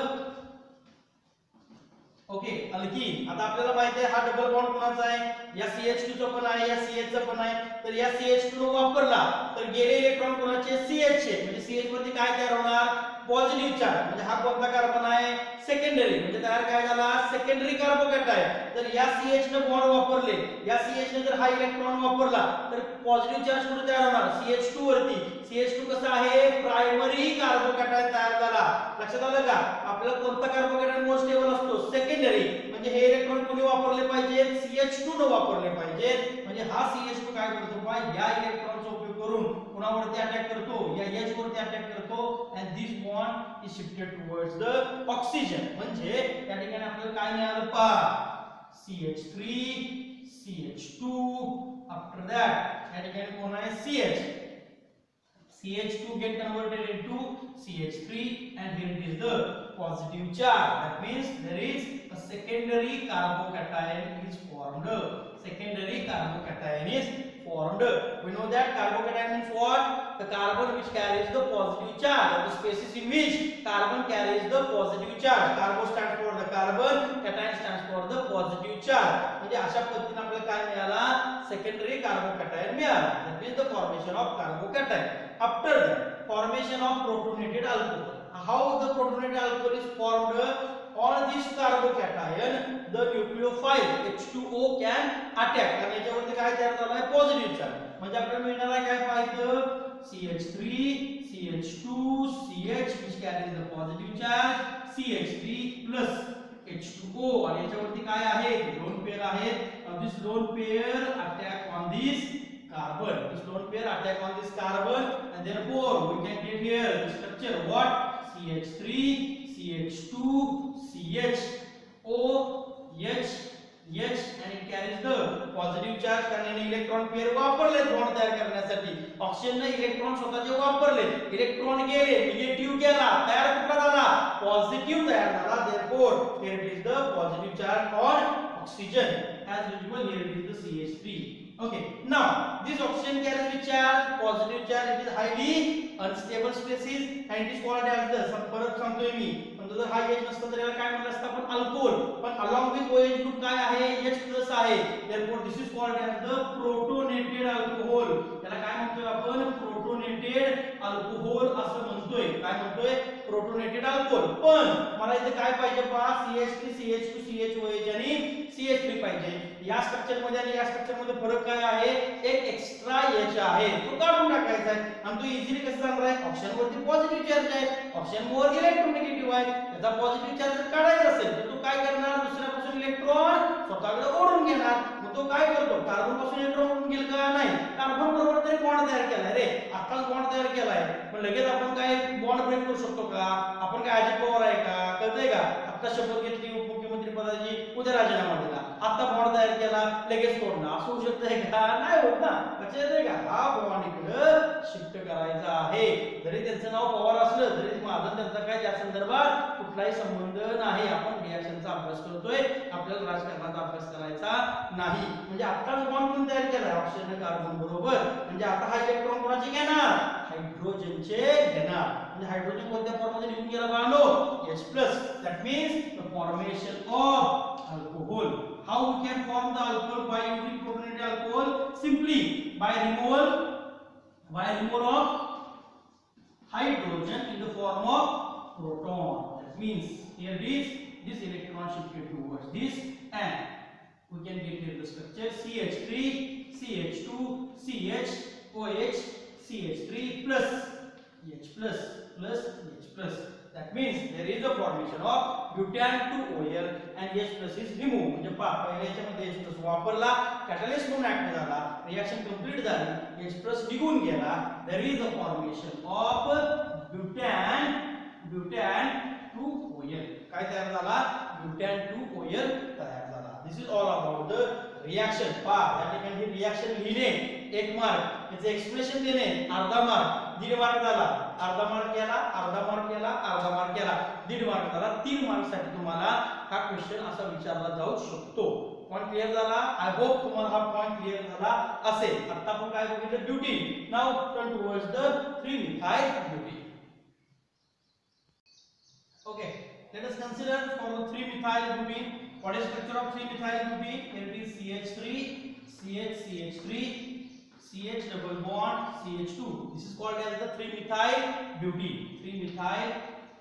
okay alkene. आता आपल्याला माहिती आहे हा double bond कोणाचा आहे, या C H टू चा पण आहे, या C H चा पण आहे. तर या C H टू वापरला तर गेले इलेक्ट्रॉन कोणाचे, C H चे. म्हणजे C H वरती काय तयार होणार, पॉझिटिव्ह चार्ज. म्हणजे हा कोणता कार्बन आहे, सेकंडरी. म्हणजे तयार काय झाला, सेकंडरी कार्बोकॅटायन. तर या C H ने बॉन्ड वापरले, या C H ने जर हा इलेक्ट्रॉन वापरला तर पॉझिटिव्ह चार्ज कुठे तयार होणार, C H टू वरती. C H टू कसा आहे, प्रायमरी कार्बोकॅटायन तयार झाला. लक्षात आलं का, आपल्याला कोणता कार्बोकॅटायन मोस्ट स्टेबल असतो, सेकंडरी. म्हणजे हे इलेक्ट्रॉन कोणी वापरले पाहिजे, C H टू ने वापरले पाहिजे. म्हणजे हा C H टू काय करतो, बा या इलेक्ट्रॉनचा उपयोग करून कोणावरती अटॅक करतो, या H वरती अटॅक करतो. and this bond is shifted towards the oxygen. म्हणजे या ठिकाणी आपल्याला काय मिळालं, पहा C H three C H two. after that या ठिकाणी कोण आहे, C H. C H two get converted into C H three and here it is the positive charge. That means there is a secondary carbocation is formed. Secondary carbocation is formed. We know that carbocation means what? The carbon which carries the positive charge, or the species in which carbon carries the positive charge. Carbo stands for the carbon, cation stands for the positive charge. म्हणजे अशा पद्धतीने आपल्याला काय मिळाला, secondary carbocation मिळाला. That means the formation of carbocation. After that, formation of protonated alcohol. How the protonated alcohol is formed? On this carbocation the nucleophile H two O can attack. आणि याच्यावरती काय तयार झाला आहे, पॉझिटिव्ह चार्ज. म्हणजे आपल्याला मिळणार आहे काय पाहिजे, C H three C H two C H which carries the positive charge, C H three plus H two O. आणि याच्यावरती काय आहे, लोन पेअर आहे. this lone pair attack on this carbon. This lone pair attack on this carbon and therefore we can get here the structure what, C H three C H two C H O H H and it carries the positive charge. कारण electron pair वापरले bond तयार करण्यासाठी. Oxygen ने electron स्वतःचे वापरले, electron गेले, negative गेला, तयार कुठला झाला, पॉझिटिव्ह तयार झाला. therefore here it is the positive charge on oxygen. As usual here it is the C H three. Okay, now this oxygen carries which charge, positive charge. It is highly unstable species and it is called as the, परत सांगतोय मी, पण जर हा H नसता तर याला काय म्हणलं असतं आपण, अल्कोहोल. पण along with OH group काय आहे, H plus आहे. therefore this is called as the protonated alcohol. याला काय म्हणतोय आपण, प्रोटोनेटेड अल्कोहोल असं म्हणतोय. काय म्हणतोय, प्रोटोनेटेड अल्कोहोल. पण मला इथे काय पाहिजे पहा, C H three C H two C H O H आणि C H थ्री पाहिजे. या स्ट्रक्चर मध्ये आणि या स्ट्रक्चर मध्ये फरक काय आहे, एक एक्स्ट्रा H आहे, तो काढून टाकायचा आहे. आणि तो इझिली कसं जाणार आहे, ऑक्सिजन वरती पॉझिटिव्ह चार्ज आहे, ऑक्सिजन वर इलेक्ट्रोनिगेटिव्ह आहे. त्याचा पॉझिटिव्ह चार्ज काढायचा असेल तर तो काय करणार, दुसऱ्यापासून इलेक्ट्रॉन स्वतःकडे ओढून घेणार. मग तो काय करतो, कार्बन पासून इलेक्ट्रॉन ओढून घेईल का, नाही. कार्बन बरोबर तरी बॉन्ड तयार केलाय रे, आताच बॉन्ड तयार केलाय. पण लगेच आपण काय बॉन्ड ब्रेक करू शकतो का, आपण काय अजित पवार आहे का, कळतंय का. आता शपथ घेतली उपमुख्यमंत्री पदाची, उद्या राजीनामा दिला, आता बॉन्ड तयार केला, लगेच तोडणार, असं होऊ शकतंय का, नाही होत ना. लक्षात येतंय का, हा बॉन्ड इकडे शिफ्ट करायचा आहे. जरी त्यांचं नाव पवार असलं तरी माझा त्यांचा काय त्या संदर्भात कुठलाही संबंध नाही. आपण रिएक्शनचा अभ्यास करतोय, आपल्याला राजकारणाचा अभ्यास करायचा नाही. म्हणजे आताच बॉन्ड कोण तयार केलाय, ऑक्सिजन कार्बन बरोबर. म्हणजे आता हा इलेक्ट्रॉन कोणाचे घेणार, हायड्रोजनचे घेणार. म्हणजे हायड्रोजन कोणत्या फॉर्म मध्ये लिहून गेला बाळांनो, H plus. that means the formation of alcohol. How we can form the alcohol by using protonated alcohol? Simply by removal by removal of hydrogen in the form of proton. That means here this this electron shifted towards this and we can get here the structure C H three C H two C H O H C H three plus H plus plus H plus. That means there is a formation of butan two ol and H plus is remove. म्हणजे पहा पहिल्या याच्यामध्ये H प्लस वापरला, catalyst म्हणून act झाला, reaction complete झाली, H plus निघून गेला. There is a formation of butan butan two ol. काय तयार झाला? ब्युटॅन टू ओएल तयार झाला. This is all about the reaction. पहा या ठिकाणी रिएक्शन लिहिणे एक मार्क, याचे एक्सप्रेशन देणे अर्धा मार्क, दीड मार्क झाला. अर्धा मार्क केला, अर्धा मार्क केला, अर्धा मार्क केला, दीड मार्क झाला. तीन मार्क साठी तुम्हाला हा क्वेश्चन असा विचारला जाऊ शकतो. पॉइंट क्लियर झाला? आय होप तुम्हाला हा पॉइंट क्लियर झाला असेल. आता आपण काय बघितलं? Butene. Now turn towards the three methyl butene. Okay, let us consider for the three methyl butene. What is structure of three methyl butene? Here it is C H three, C H, C H three, C H double bond, C H two. This is called as the three methyl butene. three methyl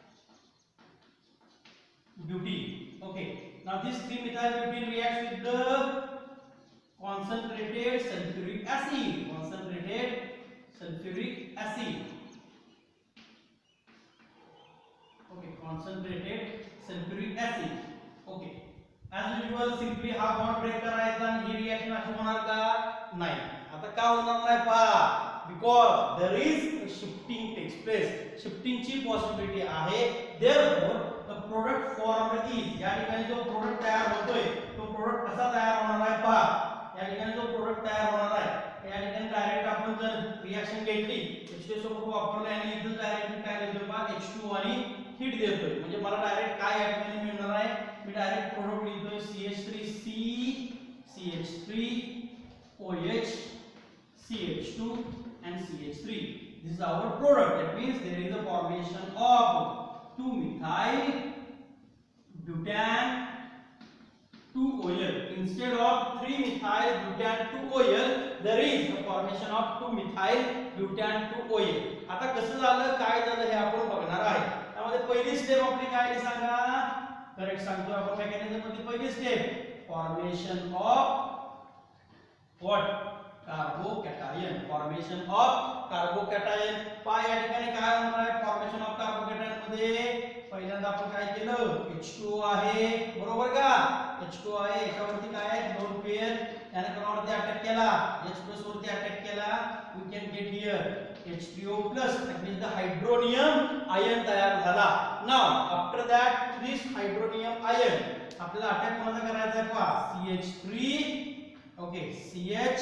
butene. Okay. Now this three methyl butene reacts with the concentrated sulfuric acid. Concentrated sulfuric acid. Okay, concentrated sulfuric acid. Okay, as usual simply हा bond break करायचा आणि ही reaction अशी होणार का? नाही. आता का होणार नाही पहा? Because there is shifting takes place. Shifting ची पॉसिबिलिटी आहे. Therefore the product formed is, या ठिकाणी जो प्रोडक्ट तयार होतोय तो प्रोडक्ट कसा तयार होणार आहे पहा. या ठिकाणी जो प्रोडक्ट तयार होणार आहे या ठिकाणी डायरेक्ट आपण जर रिएक्शन घेतली H two सोबत वापरले आणि इथं डायरेक्ट काय देतोय पहा H two आणि हीट देतोय. म्हणजे मला डायरेक्ट काय या ठिकाणी मिळणार आहे? मी डायरेक्ट प्रोडक्ट लिहितोय C H three C, C H three, OH, C H two and C H three. This is our product. That means there is a formation of two methyl butan two oil. Instead of three methyl butan two oil, there is a formation of two methyl butan two oil. आता कसं झालं काय झालं हे आपण बघणार आहे. त्यामध्ये पहिली स्टेप आपली काय आहे सांगा? करेक्ट सांगतो आपण मेकॅनिझम मध्ये पहिली step formation of what? Carbocation. Formation of carbocation. पहा या ठिकाणी काय होणार आहे फॉर्मेशन ऑफ कार्बोकॅटायन मध्ये? पहिल्यांदा आपण काय केलं? H two आहे, बरोबर का? H two आहे, याच्यावरती काय आहे? दोन पेअर त्याने कोणावरती अटॅक केला? H plus वरती अटॅक केला. We can get here H three O plus, that means the hydronium ion तयार झाला. Now after that this hydronium ion आपल्याला अटॅक कोणाचा करायचा आहे पहा? C H three, okay, C H,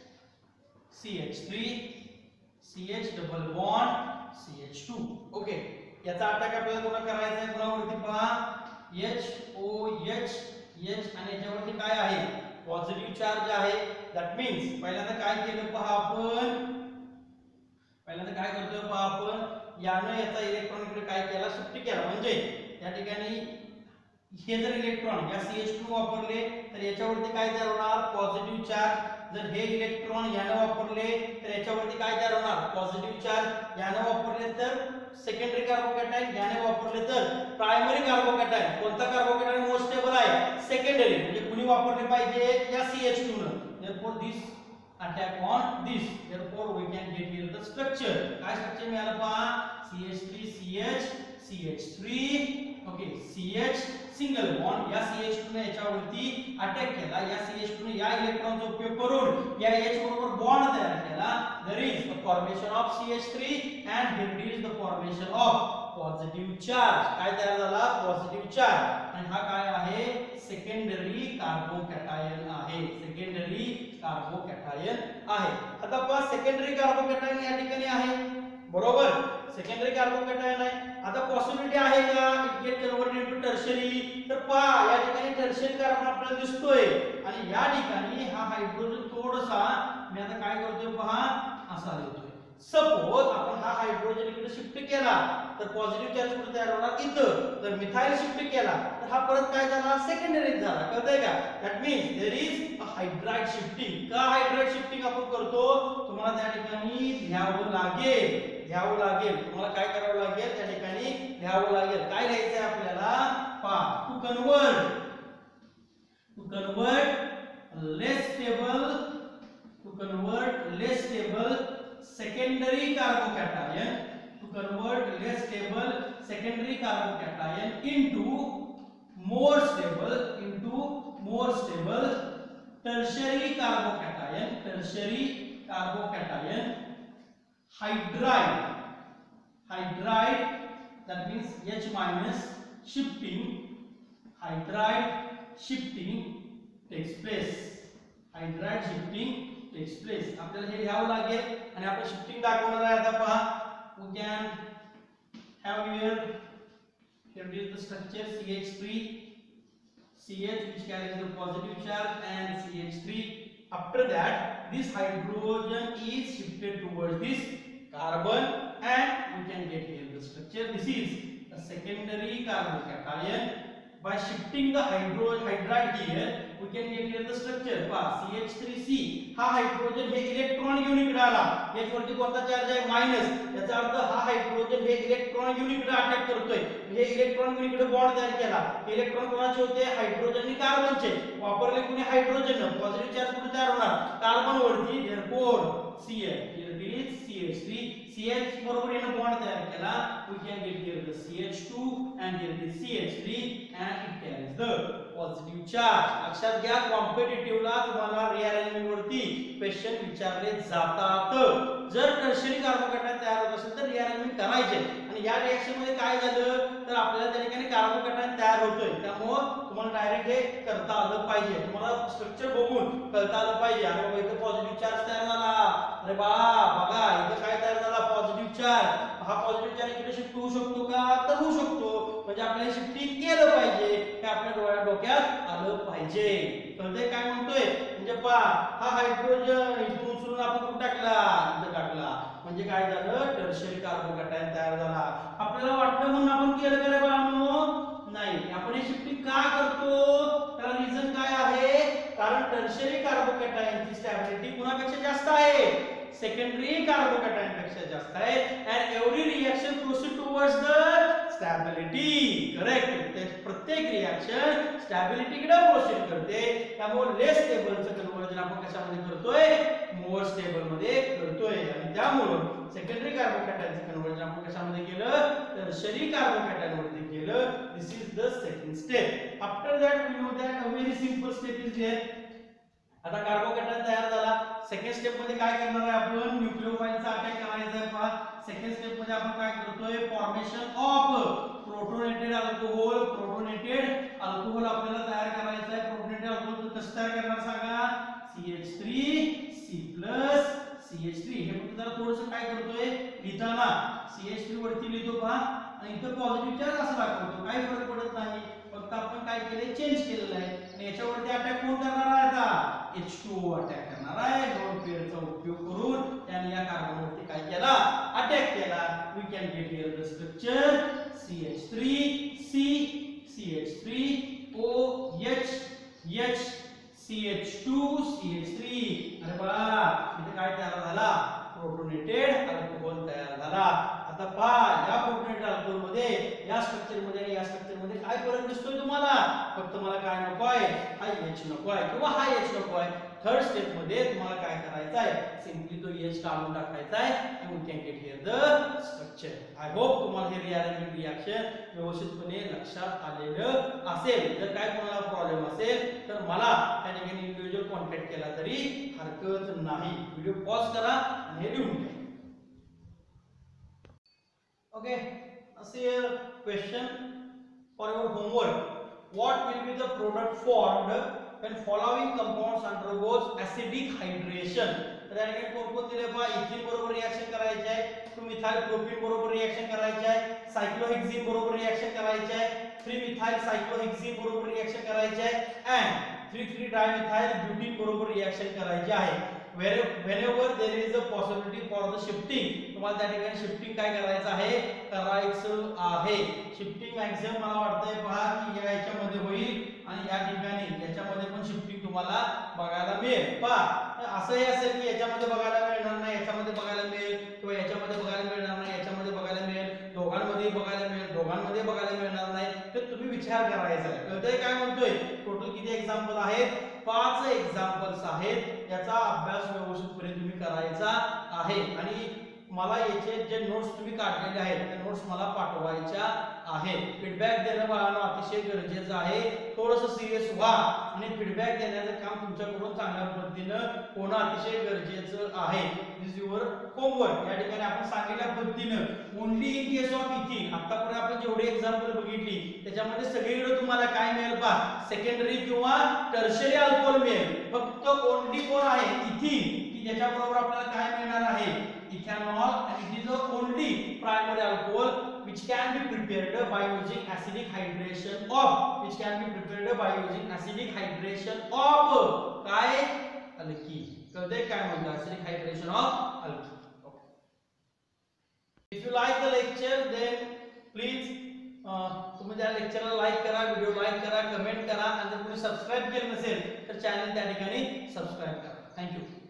C H three, C H double bond, C H two. Okay, याचा attack आपल्याला कोणा करायचा आहे? कोणावरती पहा? H O H, H आणि याच्यावरती काय आहे? पॉझिटिव्ह चार्ज आहे. दॅट मीन्स पहिल्यांदा काय केलं पहा आपण? पहिल्यांदा काय करतोय पहा आपण? यानं याचा इलेक्ट्रॉन इकडे काय केला? शिफ्ट केला. म्हणजे या ठिकाणी हे जर इलेक्ट्रॉन या C H two वापरले तर याच्यावरती काय तयार होणार? Positive charge. जर हे इलेक्ट्रॉन यानं वापरले तर याच्यावरती काय तयार होणार? Positive charge. यानं वापरले तर सेकंडरी कार्बोकॅटायन, याने वापरले तर प्रायमरी कार्बोकॅटायन. कोणता कार्बोकॅटायन मोस्ट स्टेबल आहे? सेकंडरी. म्हणजे कुणी वापरले पाहिजे? या C H two न. therefore this attack on this, therefore we can get here the structure. काय स्ट्रक्चर मिळालं पहा? C H three C H, C H three, okay, C H single bond. या C H two ने याच्यावरती attack केला. या C H two ने या इलेक्ट्रॉनचा उपयोग करून या H बरोबर बॉन्ड तयार केला. there is the formation of C H three and here is the formation of positive charge. काय तयार झाला? Positive charge. आणि हा काय आहे? सेकंडरी कार्बोकॅटायन आहे. सेकंडरी कार्बोकॅटायन आहे. आता पहा सेकंडरी कार्बोकॅटायन या ठिकाणी आहे, बरोबर? सेकंडरी कार्बोकॅटायन आहे. आता पॉसिबिलिटी आहे का it get converted to tertiary? तर पहा या ठिकाणी टर्शरी कार्बन आपल्याला दिसतोय आणि या ठिकाणी हा हायड्रोजन थोडासा मी आता काय करतोय पहा असा देतोय. सपोज आपण हा हायड्रोजन इकडे शिफ्ट केला तर पॉझिटिव्ह चार्ज कुठे तयार होणार? इथं. तर मिथाइल शिफ्ट केला तर हा परत काय झाला? सेकंडरी झाला. कळतंय का? That means there is a hydride shifting. का हायड्राइड शिफ्टिंग आपण करतो? तुम्हाला त्या ठिकाणी लिहावं लागेल. लिहावं लागेल. तुम्हाला काय करावं लागेल? त्या ठिकाणी लिहावं लागेल. काय लिहायचं आहे आपल्याला? पहा, to convert to convert less stable to convert less stable secondary carbocation to convert less stable secondary carbocation into more stable into more stable tertiary carbocation, tertiary carbocation hydride, hydride, that means H minus shifting, hydride shifting takes place, hydride shifting takes place. आपल्याला हे लिहावं लागेल आणि आपण shifting दाखवणार आहे. आता पहा, we can have here here is the structure C H three, C H which carries the positive charge and C H three. After that, this hydrogen is shifted towards this carbon and we can get here the structure. This is a secondary carbocation. By shifting the hydro hydride here, we can get here the structure. पहा C H three C हा hydrogen हे electron घेऊन इकडे आला. H वरती कोणता charge आहे minus. याचा अर्थ हा हायड्रोजन हे इलेक्ट्रॉन घेऊन इकडे अटॅक करतोय. हे इलेक्ट्रॉन घेऊन इकडे बॉन्ड तयार केला. इलेक्ट्रॉन कोणाचे होते? हायड्रोजन आणि कार्बनचे. वापरले कोणी? हायड्रोजन. पॉझिटिव्ह चार्ज कुठे तयार होणार? कार्बन वरती. Therefore C H here it is C H three. C H बरोबर याने बॉन्ड तयार केला. We can get here the C H two and here it is C H three and it carries the positive charge. लक्षात घ्या, कॉम्पिटिटिव्हला तुम्हाला rearrangement वरती question विचारले जातात. जर टर्शियरी कार्बोकेटायन तयार होत असेल तर रिअरेंजमेंट करायचे. आणि या रिएक्शन मध्ये काय झालं तर आपल्याला त्या ठिकाणी कार्बोकेटायन तयार होतोय. त्यामुळे तुम्हाला डायरेक्ट हे करता आलं पाहिजे. तुम्हाला स्ट्रक्चर बघून कळता आलं पाहिजे. अरे बाबा इथे पॉझिटिव्ह चार्ज तयार झाला. अरे बा बघा इथे काय तयार झाला? Positive charge. हा पॉझिटिव्ह चार्ज इकडे शिफ्ट होऊ शकतो का? तर होऊ शकतो. म्हणजे आपल्याला शिफ्टिंग केलं पाहिजे. हे आपल्या डोळ्या डोक्यात आलं पाहिजे. कळतंय काय म्हणतोय? म्हणजे पहा हा हायड्रोजन इथून उचलून आपण कुठे टाकला? इथे टाकला. म्हणजे काय झालं? टर्शियरी कार्बोकेटायन तयार झाला. आपल्याला वाटलं म्हणून आपण केलं का रे बाळांनो? नाही. आपण हे शिफ्टिंग का करतो? त्याला रिझन काय आहे? कारण टर्शियरी कार्बोकेटायनची स्टॅबिलिटी कुणापेक्षा जास्त आहे? सेकंडरी कार्बोकेटायन पेक्षा जास्त आहे. and every reaction proceed towards the stability. Correct. प्रत्येक रिएक्शन स्टॅबिलिटी कडे प्रोसीड करते. त्यामुळे लेस स्टेबलचं कन्वर्जन आपण कशामध्ये करतोय? मोर स्टेबल मध्ये करतोय. आणि त्यामुळे सेकंडरी कार्बोकेटायनचं कन्वर्जन आपण कशामध्ये केलं? टर्शियरी कार्बोकेटायन मध्ये केलं. This is the second step. After that we know that a very simple step is there. आता कार्बोकेटायन तयार झाला. सेकंड स्टेप मध्ये काय करणार आहे आपण? न्यूक्लिओफाइलचा अटॅक करायचा आहे. पहा सेकंड स्टेप मध्ये आपण काय करतोय? Formation of protonated alcohol. Protonated alcohol आपल्याला तयार करायचा आहे. प्रोटोनेटेड अल्कोहोल कसं तयार करणार सांगा? C H three C plus C H three. हे फक्त जरा थोडंसं काय करतोय? लिहिताना C H three वरती लिहितो पहा आणि इथं पॉझिटिव्ह चार्ज असं दाखवतो. काही फरक पडत नाही. फक्त आपण काय केले? चेंज केलेलं आहे. आणि याच्यावरती अटॅक कोण करणार आहे? आता H two O अटॅक करणार आहे. दोन पेअरचा उपयोग करून त्याने या कार्बनवरती काय केला? अटॅक केला. We can get here the structure C H three C C H three O H H C H two C H three. अरे बघा इथे काय तयार झाला? प्रोटोनेटेड अल्कोहोल तयार झाला. आता पहा या प्रोटोनेटेड अल्कोहोल मध्ये या स्ट्रक्चर मध्ये आणि या स्ट्रक्चर मध्ये काय फरक दिसतोय तुम्हाला? फक्त मला काय नको आहे? हा H नको आहे किंवा हा H नको आहे. थर्ड स्टेप मध्ये तुम्हाला काय करायचं आहे? सिंपली तो H काढून टाकायचा आहे and we can get here the structure. I hope तुम्हाला हे रिअरेंजमेंट रिएक्शन व्यवस्थितपणे लक्षात आलेलं असेल. जर काय कोणाला प्रॉब्लेम असेल तर मला त्या ठिकाणी इंडिव्हिज्युअल कॉन्टॅक्ट केला तरी हरकत नाही. व्हिडिओ पॉज करा आणि हे लिहून घ्या. Okay, see a question for your homework. What will be the product formed when following compounds undergoes acidic hydration? तर या ठिकाणी कोण कोण दिले पहा? इथिन बरोबर रिएक्शन करायचे आहे. टू मिथाइल प्रोपीन बरोबर रिएक्शन करायचे आहे. सायक्लोहेक्सिन बरोबर रिएक्शन करायचे आहे. थ्री मिथाइल सायक्लोहेक्सिन बरोबर रिएक्शन करायचे आहे. and three three dimethyl butene बरोबर रिएक्शन करायचे आहे. whenever there is a possibility for the shifting, तुम्हाला त्या ठिकाणी शिफ्टिंग काय करायचं आहे? करायचं आहे. शिफ्टिंग मॅक्सिमम मला वाटतंय पहा की या याच्यामध्ये होईल आणि या ठिकाणी याच्यामध्ये पण शिफ्टिंग तुम्हाला बघायला मिळेल. पहा असंही असेल की याच्यामध्ये बघायला मिळणार नाही, याच्यामध्ये बघायला मिळेल किंवा याच्यामध्ये बघायला मिळणार नाही, याच्यामध्ये बघायला मिळेल, दोघांमध्ये बघायला मिळेल, दोघांमध्ये बघायला मिळणार नाही. तर तुम्ही विचार करायचा आहे. कळतंय काय म्हणतोय? टोटल किती एक्झाम्पल आहेत? पाच एक्झाम्पल्स आहेत. याचा अभ्यास व्यवस्थितपणे तुम्ही करायचा आहे. आणि मला याचे जे नोट्स तुम्ही काढलेले आहेत त्या नोट्स मला पाठवायच्या आहेत. फीडबॅक देणं बाळांनो अतिशय गरजेचं आहे. थोडंसं सिरियस व्हा आणि फीडबॅक देण्याचं काम तुमच्याकडून चांगल्या पद्धतीनं होणं अतिशय गरजेचं आहे. This your homework. या ठिकाणी आपण सांगितल्या पद्धतीनं only in case of ethene, आतापर्यंत आपण जेवढी एक्झाम्पल बघितली त्याच्यामध्ये सगळीकडे तुम्हाला काय मिळेल पहा, सेकंडरी किंवा टर्शरी अल्कोहोल मिळेल. फक्त ओनली कोण आहे, इथिन, की ज्याच्याबरोबर आपल्याला काय मिळणार आहे, ethanol. and it is the only primary alcohol which can be prepared by using acidic hydration of which can be prepared by using acidic hydration of काय, alkene. कळतंय काय म्हणतात, acidic hydration of alkene. Okay. If you like the lecture then please तुम्ही त्या लेक्चरला like करा, video like करा, comment करा आणि जर कोणी सबस्क्राइब केलं नसेल तर चॅनल त्या ठिकाणी सबस्क्राइब करा. थँक्यू.